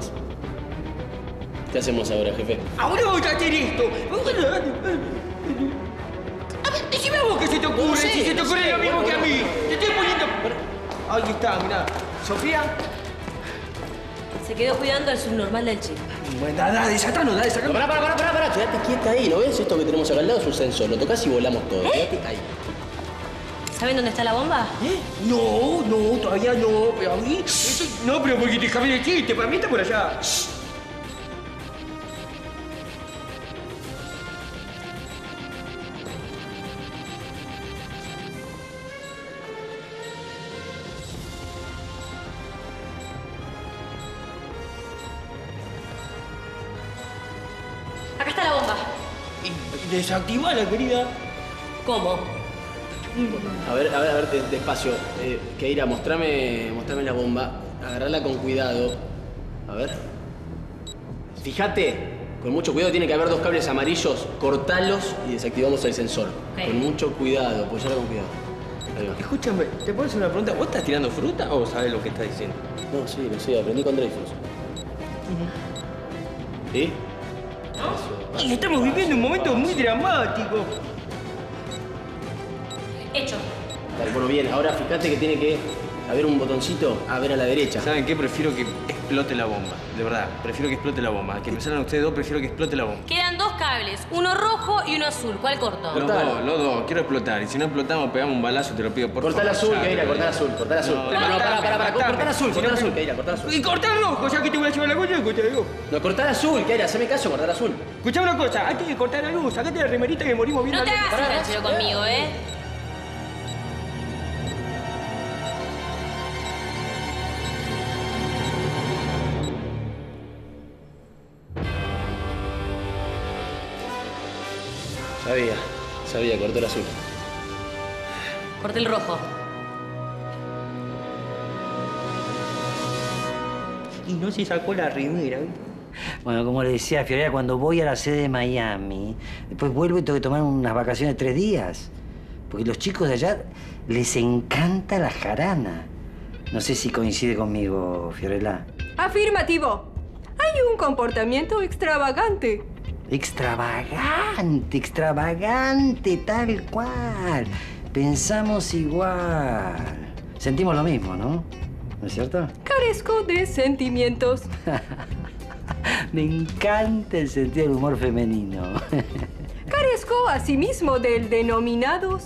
¿Qué hacemos ahora, jefe? Ahora vamos a hacer esto. A ver, decime vos qué se te ocurre, si se te ocurre lo mismo que a mí. Te estoy Ahí está, mirá. ¿Sofía? Se quedó cuidando al subnormal del chip. Bueno, dale, sacalo. Pará. Quédate quieta ahí, ¿no ves? Esto que tenemos acá al lado es un sensor. Lo tocás y volamos todo. Quédate ahí. ¿Saben dónde está la bomba? No, todavía no. Pero a mí... No, pero porque déjame decirte. Para mí está por allá. Acá está la bomba. Desactivala, querida. ¿Cómo? A ver, despacio. Keira, mostrame la bomba. Agarrala con cuidado. A ver. Fíjate, con mucho cuidado, tiene que haber 2 cables amarillos. Cortalos y desactivamos el sensor. Okay. Con mucho cuidado, apoyala con cuidado. Ahí va. Escúchame, ¿te puedo hacer una pregunta? ¿Vos estás tirando fruta o sabes lo que estás diciendo? No, sí, aprendí con Dreyfus. ¿Sí? Y estamos viviendo un momento muy dramático. Hecho. Dale, bueno, bien. Ahora fíjate que tiene que haber un botoncito a ver a la derecha. ¿Saben qué? Prefiero que explote la bomba. De verdad, prefiero que explote la bomba. Que me salgan ustedes dos, prefiero que explote la bomba. Quedan 2 cables, uno rojo y uno azul. ¿Cuál corto? Los dos. Quiero explotar. Y si no explotamos, pegamos un balazo, te lo pido por Cortá favor. el azul, Keira, cortá el azul. Cortá el azul. No, Pará. Cortá el azul, Keira, cortá el azul. Y cortá el rojo, ya que te voy a llevar la coña, te digo. No, cortá el azul, Keira, haceme caso, cortá el azul. Escuchame una cosa, antes de cortar la luz, sacate la remerita que morimos viendo No te la luz. hagas sincero conmigo, ¿eh? Sabía, cortó el azul. Corté el rojo. Y no se sacó la remera. Bueno, como le decía a Fiorella, cuando voy a la sede de Miami, después vuelvo y tengo que tomar unas vacaciones de 3 días. Porque los chicos de allá les encanta la jarana. No sé si coincide conmigo, Fiorella. Afirmativo. Hay un comportamiento extravagante. Extravagante, tal cual. Pensamos igual. Sentimos lo mismo, ¿no? ¿No es cierto? Carezco de sentimientos. Me encanta el sentido del humor femenino. Carezco asimismo del denominado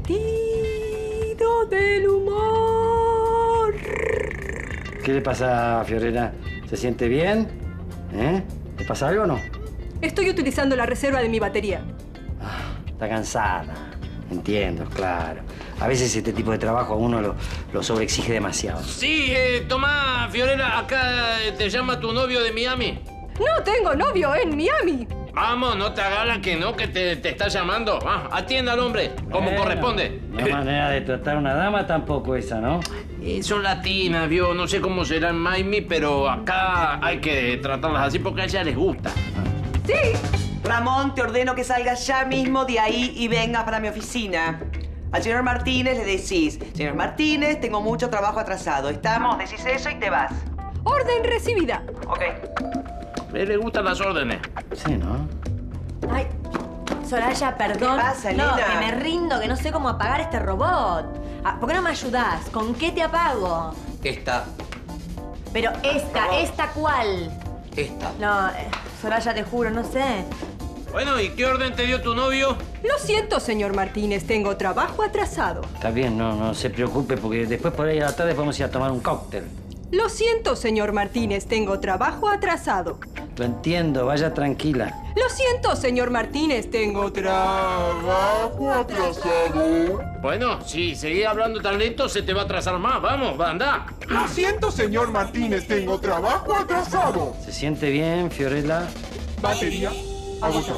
sentido del humor. ¿Qué le pasa a Fiorella? ¿Se siente bien? ¿Le pasa algo o no? Estoy utilizando la reserva de mi batería. Está cansada. Entiendo, claro. A veces este tipo de trabajo a uno lo sobreexige demasiado. Sí, tomá, Fiorella, acá te llama tu novio de Miami. No tengo novio en Miami. Vamos, no te hagas que no, que te está llamando. Atienda al hombre, como corresponde. No manera de tratar a una dama tampoco esa, ¿no? Son latinas, vio. No sé cómo será en Miami, pero acá hay que tratarlas así porque a ellas les gusta. ¡Sí! Ramón, te ordeno que salgas ya mismo de ahí y vengas para mi oficina. Al señor Martínez le decís, señor Martínez, tengo mucho trabajo atrasado. ¿Estamos? Decís eso y te vas. Orden recibida. Ok. A él le gustan las órdenes. Sí, ¿no? Ay, Soraya, perdón. ¿Qué pasa, No, Lina? que me rindo, que no sé cómo apagar este robot. ¿Por qué no me ayudás? ¿Con qué te apago? Esta. Pero ¿esta cuál? Esta. No, Soraya, te juro, no sé. Bueno, ¿y qué orden te dio tu novio? Lo siento, señor Martínez, tengo trabajo atrasado. Está bien, no se preocupe, porque después por ahí a la tarde podemos ir a tomar un cóctel. Lo siento, señor Martínez, tengo trabajo atrasado. Lo entiendo, vaya tranquila. Lo siento, señor Martínez, tengo trabajo atrasado. Bueno, si seguís hablando tan lento, se te va a atrasar más. Vamos, va, anda. Lo siento, señor Martínez, tengo trabajo atrasado. ¿Se siente bien, Fiorella? Batería, hago yo.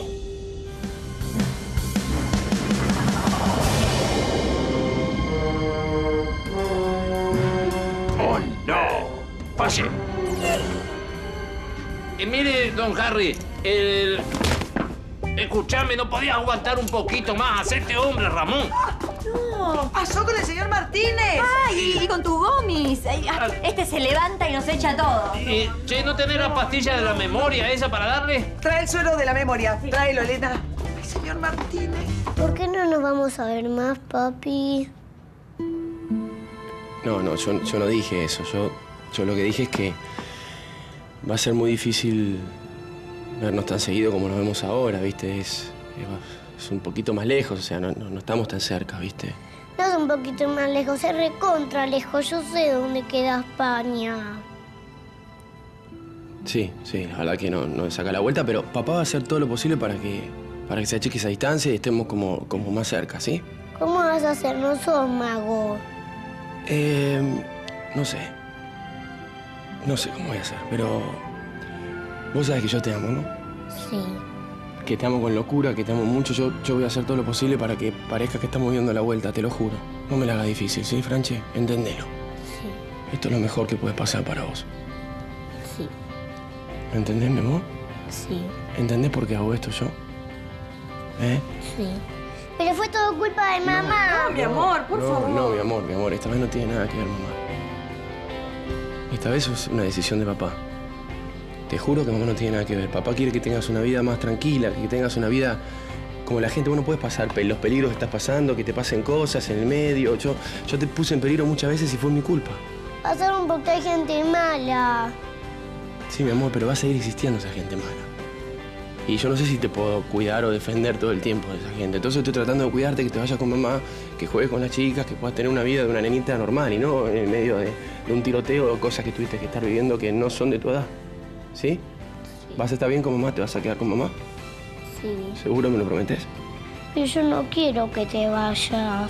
¡Oh, no! ¡Pase! Mire, don Harry, Escuchame, ¿no podías aguantar un poquito más? ¡Hacete hombre, Ramón! No. ¿Pasó con el señor Martínez? ¡Ay, y con tu gomis! Este se levanta y nos echa todo. Che, ¿no tenés la pastilla de la memoria esa para darle? Trae el suelo de la memoria. Tráelo, Elena. Ay, señor Martínez. ¿Por qué no nos vamos a ver más, papi? No, yo no dije eso. Yo lo que dije es que va a ser muy difícil vernos tan seguido como nos vemos ahora, ¿viste? Es un poquito más lejos, o sea, no estamos tan cerca, ¿viste? No es un poquito más lejos, es recontra lejos. Yo sé dónde queda España. Sí, la verdad que no saca la vuelta, pero papá va a hacer todo lo posible para que se achique esa distancia y estemos como más cerca, ¿sí? ¿Cómo vas a hacer? No sos mago. No sé. No sé cómo voy a hacer, pero vos sabés que yo te amo, ¿no? Sí. Que te amo con locura, que te amo mucho. Yo voy a hacer todo lo posible para que parezca que estamos viendo la vuelta, te lo juro. No me la hagas difícil, ¿sí, Franche? Entendelo. Sí. Esto es lo mejor que puede pasar para vos. Sí. ¿Me entendés, mi amor? Sí. ¿Entendés por qué hago esto yo? ¿Eh? Sí. Pero fue todo culpa de mamá. No, mi amor, por favor. No, mi amor. Esta vez no tiene nada que ver, mamá. Esta vez es una decisión de papá. Te juro que mamá no tiene nada que ver. Papá quiere que tengas una vida más tranquila, que tengas una vida como la gente. Vos no puedes pasar los peligros que estás pasando, que te pasen cosas en el medio. Yo te puse en peligro muchas veces y fue mi culpa. Pasaron porque hay gente mala. Sí, mi amor, pero va a seguir existiendo esa gente mala. Y yo no sé si te puedo cuidar o defender todo el tiempo de esa gente. Entonces estoy tratando de cuidarte, que te vayas con mamá, que juegues con las chicas, que puedas tener una vida de una nenita normal y no en medio de un tiroteo o cosas que tuviste que estar viviendo que no son de tu edad. ¿Sí? Sí. ¿Vas a estar bien con mamá? ¿Te vas a quedar con mamá? Sí. ¿Seguro me lo prometes? Pero yo no quiero que te vayas.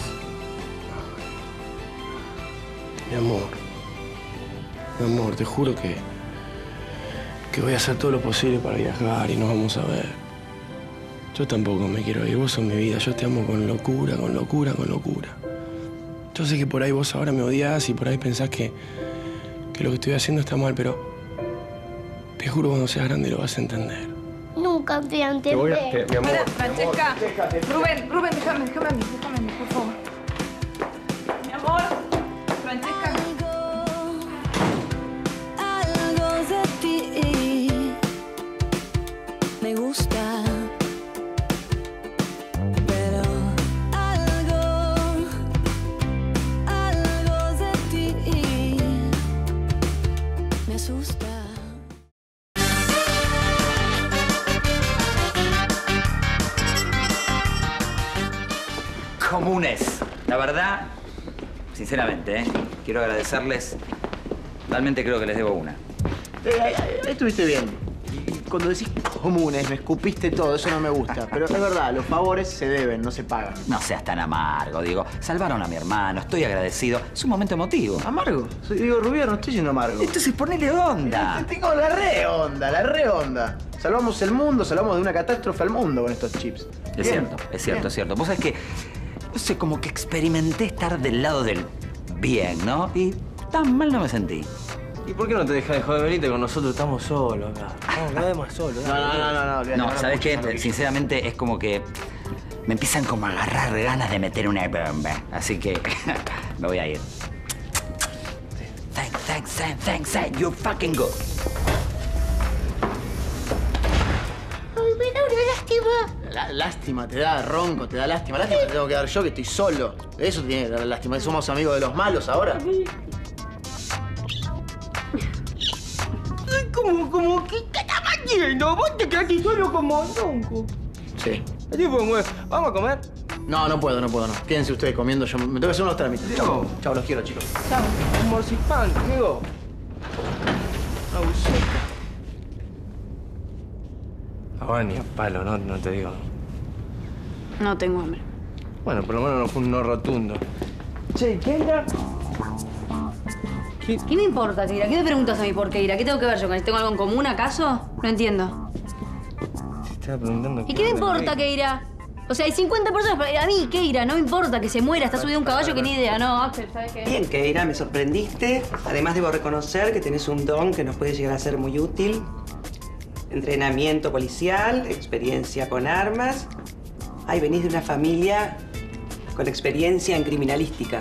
Mi amor, te juro que voy a hacer todo lo posible para viajar y nos vamos a ver. Yo tampoco me quiero ir, vos sos mi vida, yo te amo con locura. Yo sé que por ahí vos ahora me odias y por ahí pensás que lo que estoy haciendo está mal, pero te juro cuando seas grande lo vas a entender. Nunca te entendí. Mi amor, Francesca. Rubén, déjame a mí, por favor. Mi amor, Francesca. Algo de ti me gusta, pero algo de ti me asusta. Comunes. La verdad, sinceramente, quiero agradecerles. Realmente creo que les debo una. Ahí estuviste bien. Y cuando decís comunes, me escupiste todo, eso no me gusta. Pero es verdad, los favores se deben, no se pagan. No seas tan amargo, Diego. Salvaron a mi hermano, estoy agradecido. Es un momento emotivo. ¿Amargo? Soy Diego Rubier, no estoy siendo amargo. Entonces ponele onda. Tengo la re onda. Salvamos el mundo, salvamos de una catástrofe al mundo con estos chips. Es cierto. Vos sabés que, no sé, como que experimenté estar del lado del bien, ¿no? Y tan mal no me sentí. ¿Y por qué no te dejas de joder? Venite con nosotros, estamos solos acá. Vamos, cada vez más solos. No, ¿sabés qué? Sinceramente es como que me empiezan como a agarrar ganas de meter una bomba. Así que me voy a ir. Thanks, you're fucking good. Ay, me da una lástima. Lástima, te da ronco, te da lástima. Lástima te tengo que dar yo, que estoy solo. Eso te tiene que dar lástima. ¿Somos amigos de los malos ahora? Como que estás haciendo? Vos te quedaste solo como tronco. Sí. ¿Vamos a comer? No puedo. Quédense ustedes comiendo, yo me tengo que hacer unos trámites. Chao, los quiero, chicos. Chao. Un morcipán, Diego. Ahora ni a palo, no te digo. No tengo hambre. Bueno, por lo menos no fue un no rotundo. Che, ¿qué era? ¿Qué me importa, Keira? ¿Qué me preguntas a mí por Keira? ¿Qué tengo que ver yo con él? ¿Tengo algo en común acaso? No entiendo. Te estaba preguntando. ¿Y qué me importa, Keira? O sea, hay 50 personas para... A mí, Keira, no me importa que se muera, está subido a un caballo que ni idea. No, Axel, ¿sabes qué? Bien, Keira, me sorprendiste. Además, debo reconocer que tenés un don que nos puede llegar a ser muy útil. Entrenamiento policial, experiencia con armas. Ay, venís de una familia con experiencia en criminalística.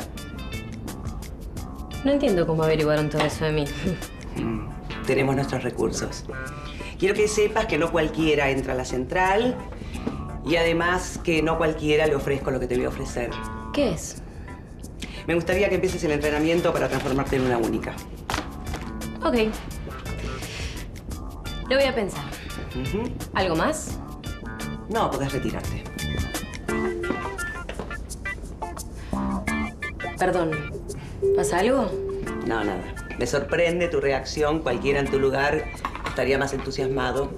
No entiendo cómo averiguaron todo eso de mí. Tenemos nuestros recursos. Quiero que sepas que no cualquiera entra a la central y además que no cualquiera le ofrezco lo que te voy a ofrecer. ¿Qué es? Me gustaría que empieces el entrenamiento para transformarte en una única. Ok. Lo voy a pensar. ¿Algo más? No, podés retirarte. Perdón. ¿Pasa algo? No, nada. Me sorprende tu reacción. Cualquiera en tu lugar estaría más entusiasmado.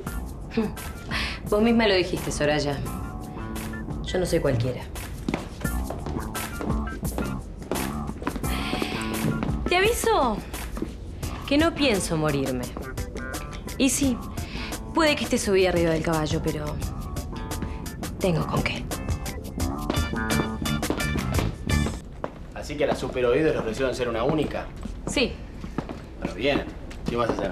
Vos misma lo dijiste, Soraya. Yo no soy cualquiera. Te aviso que no pienso morirme. Y sí, puede que esté subida arriba del caballo, pero tengo con qué. Así que a la super oídos le ofrecieron ser una única. Sí. Pero bien, ¿qué vas a hacer?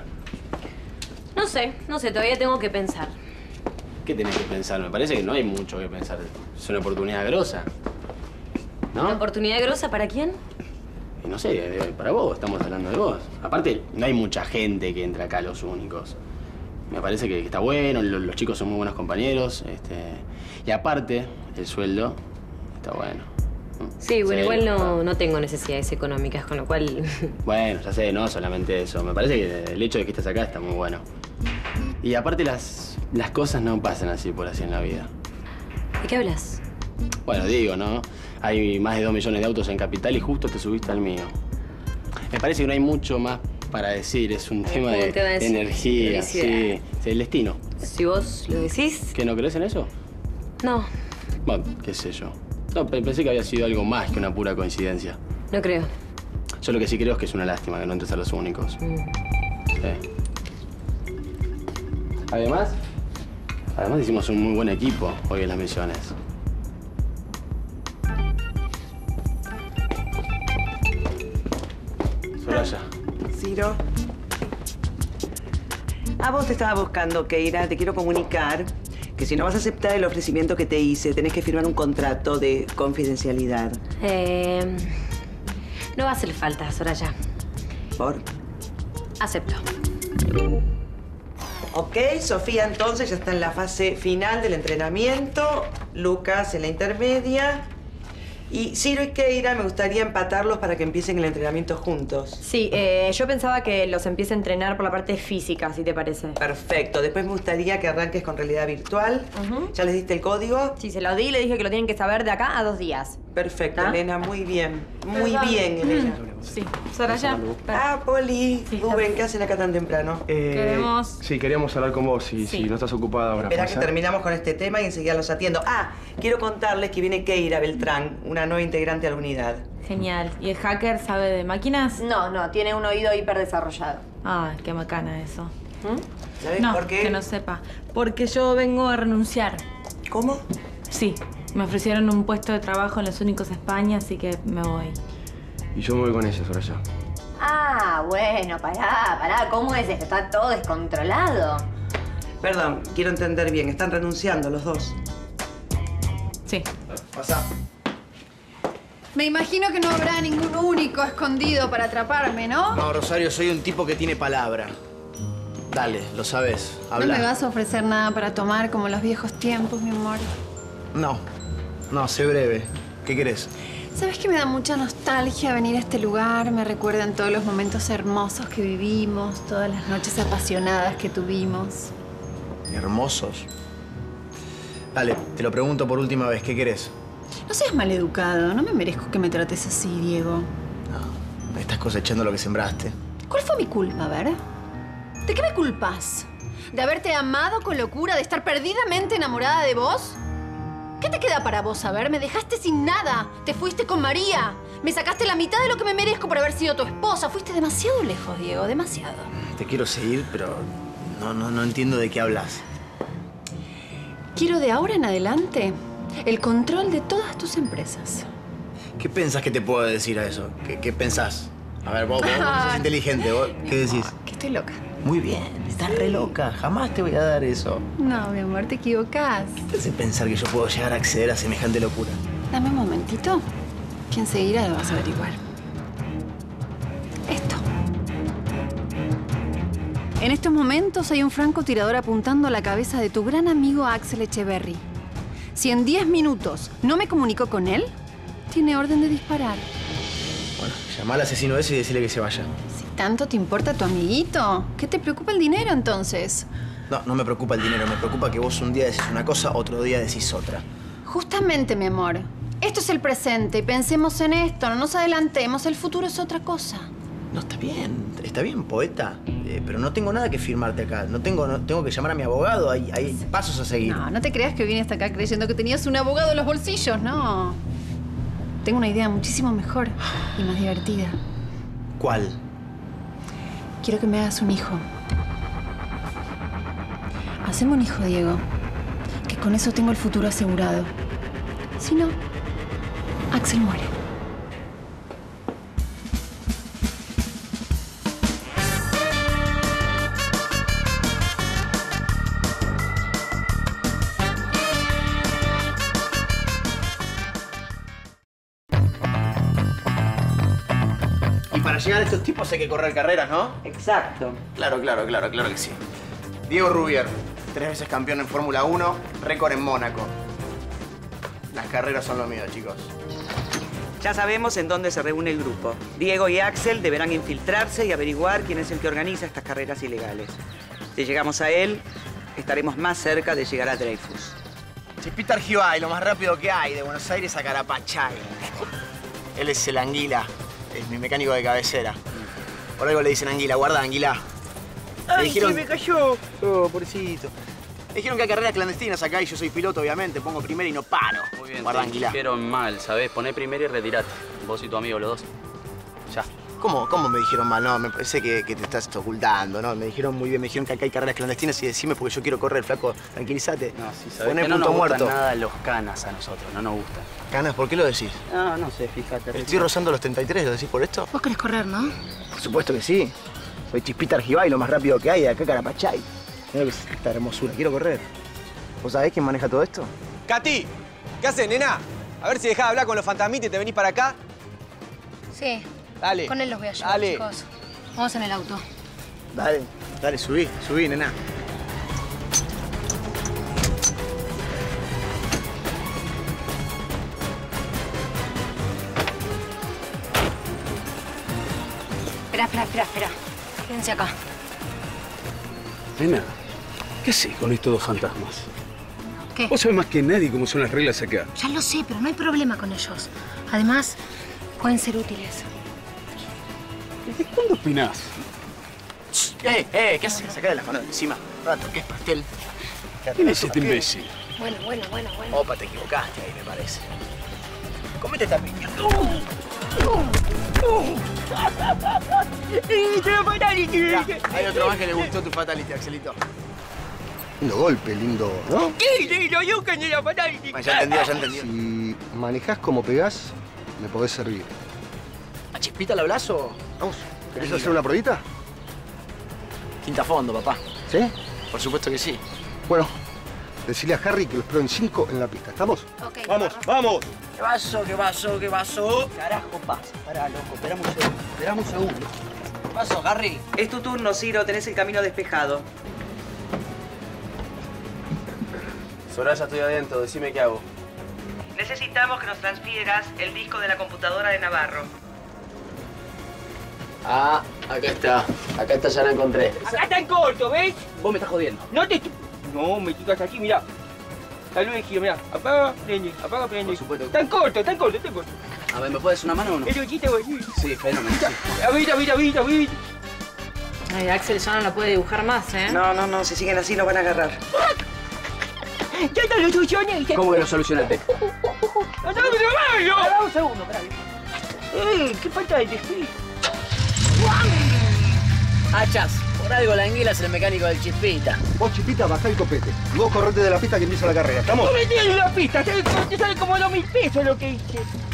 No sé, todavía tengo que pensar. ¿Qué tenés que pensar? Me parece que no hay mucho que pensar. Es una oportunidad grosa. ¿No? ¿Una oportunidad grosa para quién? Y no sé, para vos, estamos hablando de vos. Aparte, no hay mucha gente que entra acá a Los Únicos. Me parece que está bueno, los chicos son muy buenos compañeros. Y aparte, el sueldo está bueno. Sí, bueno, Sí, igual no tengo necesidades económicas, con lo cual... Bueno, ya sé, no solamente eso. Me parece que el hecho de que estés acá está muy bueno. Y aparte las cosas no pasan así por así en la vida. ¿De qué hablas? Bueno, digo, ¿no? Hay más de 2 millones de autos en Capital y justo te subiste al mío. Me parece que no hay mucho más para decir. Es un tema de energía. Sí, el destino. Si vos lo decís... ¿Que no crees en eso? No, Bueno, qué sé yo. No, pensé que había sido algo más que una pura coincidencia. no creo. Yo lo que sí creo es que es una lástima que no entres a Los Únicos. Sí. Además hicimos un muy buen equipo hoy en las misiones. Soraya. Ciro. A vos te estaba buscando, Keira. Te quiero comunicar que si no vas a aceptar el ofrecimiento que te hice, tenés que firmar un contrato de confidencialidad. No va a hacer falta, Soraya. ¿Por? Acepto. Ok, Sofía entonces ya está en la fase final del entrenamiento. Lucas en la intermedia. Y Ciro y Keira me gustaría empatarlos para que empiecen el entrenamiento juntos. Sí, yo pensaba que los empiece a entrenar por la parte física, si te parece. Perfecto. Después me gustaría que arranques con realidad virtual. ¿Ya les diste el código? Sí, se lo di y le dije que lo tienen que saber de acá a 2 días. Perfecto, ¿Ah? Elena. Muy bien. Muy bien, Elena. Sí. Soraya. Ah, Poli. Rubén, ¿qué hacen acá tan temprano? Queremos... Sí, queríamos hablar con vos si no estás ocupada ahora. Espera ¿puede que ser? terminamos con este tema y enseguida los atiendo. Ah, quiero contarles que viene Keira Beltrán, una nueva integrante a la unidad. Genial. ¿Y el hacker sabe de máquinas? No, tiene un oído hiperdesarrollado. Ah, qué macana eso. ¿Sabes No, por qué? que no sepa. Porque yo vengo a renunciar. ¿Cómo? Sí. Me ofrecieron un puesto de trabajo en Los Únicos España, así que me voy. Y yo me voy con ella, Soraya. Ah, bueno, pará. ¿Cómo es esto? Está todo descontrolado. Perdón, quiero entender bien. ¿Están renunciando los dos? Sí. Pasa. Me imagino que no habrá ningún único escondido para atraparme, ¿no? No, Rosario, soy un tipo que tiene palabra. Dale, lo sabes. No Habla. me vas a ofrecer nada para tomar como en los viejos tiempos, mi amor. No, sé breve. ¿Qué querés? ¿Sabes que me da mucha nostalgia venir a este lugar? Me recuerdan todos los momentos hermosos que vivimos, todas las noches apasionadas que tuvimos. Hermosos. Dale, te lo pregunto por última vez. ¿Qué querés? No seas maleducado, no me merezco que me trates así, Diego. No, estás cosechando lo que sembraste. ¿Cuál fue mi culpa, a ver? ¿De qué me culpas? ¿De haberte amado con locura? ¿De estar perdidamente enamorada de vos? ¿Qué te queda para vos, a ver? Me dejaste sin nada. Te fuiste con María. Me sacaste la mitad de lo que me merezco por haber sido tu esposa. Fuiste demasiado lejos, Diego, demasiado. Te quiero seguir, pero no entiendo de qué hablas. Quiero de ahora en adelante el control de todas tus empresas. ¿Qué pensás que te puedo decir a eso? ¿Qué pensás? A ver, vos sos inteligente. ¿Vos qué decís? Que estoy loca. Muy bien, estás re loca. Jamás te voy a dar eso. No, mi amor, te equivocás. ¿Qué te hace pensar que yo puedo llegar a acceder a semejante locura? Dame un momentito, que enseguida lo vas a averiguar. Esto. En estos momentos hay un francotirador apuntando a la cabeza de tu gran amigo Axel Echeverry. Si en 10 minutos no me comunico con él, tiene orden de disparar. Llamá al asesino ese y decirle que se vaya. Si tanto te importa tu amiguito, ¿qué te preocupa el dinero entonces? No, no me preocupa el dinero. Me preocupa que vos un día decís una cosa, otro día decís otra. Justamente, mi amor. Esto es el presente y pensemos en esto, no nos adelantemos. El futuro es otra cosa. No, está bien, poeta. Pero no tengo nada que firmarte acá. Tengo que llamar a mi abogado. Hay pasos a seguir. No te creas que vine hasta acá creyendo que tenías un abogado en los bolsillos, no. Tengo una idea muchísimo mejor y más divertida. ¿Cuál? Quiero que me hagas un hijo. Haceme un hijo, Diego. Que con eso tengo el futuro asegurado. Si no, Axel muere. Y para llegar a estos tipos hay que correr carreras, ¿no? Exacto. Claro que sí. Diego Rubier, 3 veces campeón en Fórmula 1, récord en Mónaco. Las carreras son lo mío, chicos. Ya sabemos en dónde se reúne el grupo. Diego y Axel deberán infiltrarse y averiguar quién es el que organiza estas carreras ilegales. Si llegamos a él, estaremos más cerca de llegar a Dreyfus. Chispita Argibay, lo más rápido que hay, de Buenos Aires a Carapachay. Él es el Anguila, es mi mecánico de cabecera. Por algo le dicen Anguila, guarda, Anguila. ¡Ay, se me cayó! Oh, pobrecito. Me dijeron que hay carreras clandestinas acá y yo soy piloto, obviamente. Pongo primero y no paro. Muy bien, guarda, te Anguila. dijeron mal, ¿sabés? Poné primero y retirate. Vos y tu amigo, los dos. Ya. ¿Cómo me dijeron mal? No, me parece que te estás ocultando, ¿no? Me dijeron muy bien, me dijeron que acá hay carreras clandestinas y decime porque yo quiero correr, flaco. Tranquilízate. No, sí, sabés Poné que no punto nos muerto. gustan nada los canas a nosotros, no nos gustan. ¿Canas? ¿Por qué lo decís? No sé, fíjate. Estoy rozando los 33, ¿lo decís por esto? Vos querés correr, ¿no? Por supuesto que sí. Soy Chispita Argibay, lo más rápido que hay, de acá a Carapachay. Mira esta hermosura, quiero correr. ¿Vos sabés quién maneja todo esto? Katy, ¿qué haces, nena? A ver si dejás de hablar con los fantasmitas y te venís para acá. Sí. Dale. Con él los voy a llevar, Dale. chicos. Vamos en el auto. Dale, subí, nena. Espera. Quédense acá. Nena, ¿qué haces con estos dos fantasmas? ¿Qué? Vos sabés más que nadie cómo son las reglas acá. Ya lo sé, pero no hay problema con ellos. Además, pueden ser útiles. ¿Desde cuándo opinás? ¿Qué haces? Sacá de las manos de encima. Rato, ¿qué es pastel? ¿Quién es este imbécil? Bueno. Opa, te equivocaste ahí, me parece. Comete esta piña. Hay otro más que le gustó tu fatality, Axelito. Lindo golpe, lindo, ¿no? Ya entendí. Si manejás como pegás, me podés servir. ¿A Chispita le hablas o...? Vamos, ¿querés hacer una probita? Quinta fondo, papá. ¿Sí? Por supuesto que sí. Bueno, decile a Harry que lo espero en 5 en la pista. ¿Estamos? Ok. ¡Vamos! ¿Qué pasó? Carajo pasa. Pará, loco, esperame un segundo. ¿Qué pasó, Harry? Es tu turno, Ciro, tenés el camino despejado. Soraya, estoy adentro, decime qué hago. Necesitamos que nos transfieras el disco de la computadora de Navarro. Ah, acá está, ya la encontré. Acá está en corto, ¿ves? Vos me estás jodiendo. No, me quitas aquí, mirá. Salud de giro, mirá. Apaga, prende. Por supuesto. Está en corto. A ver, ¿me puedes una mano o no? El ojito, güey. Sí, fenómeno. Mira. Ay, Axel ya no la puede dibujar más, ¿eh? No, si siguen así nos van a agarrar. Ya te lo solucioné. ¿Cómo que lo solucionaste? Pará un segundo, pará. Qué falta de descuido. Hachas, por algo la Anguila es el mecánico del Chispita. Vos, Chispita, bajá el copete. Y vos correte de la pista que empieza la carrera. ¿Estamos? No me tienes la pista. ¿Sabes cómo 2.000 pesos lo que hice?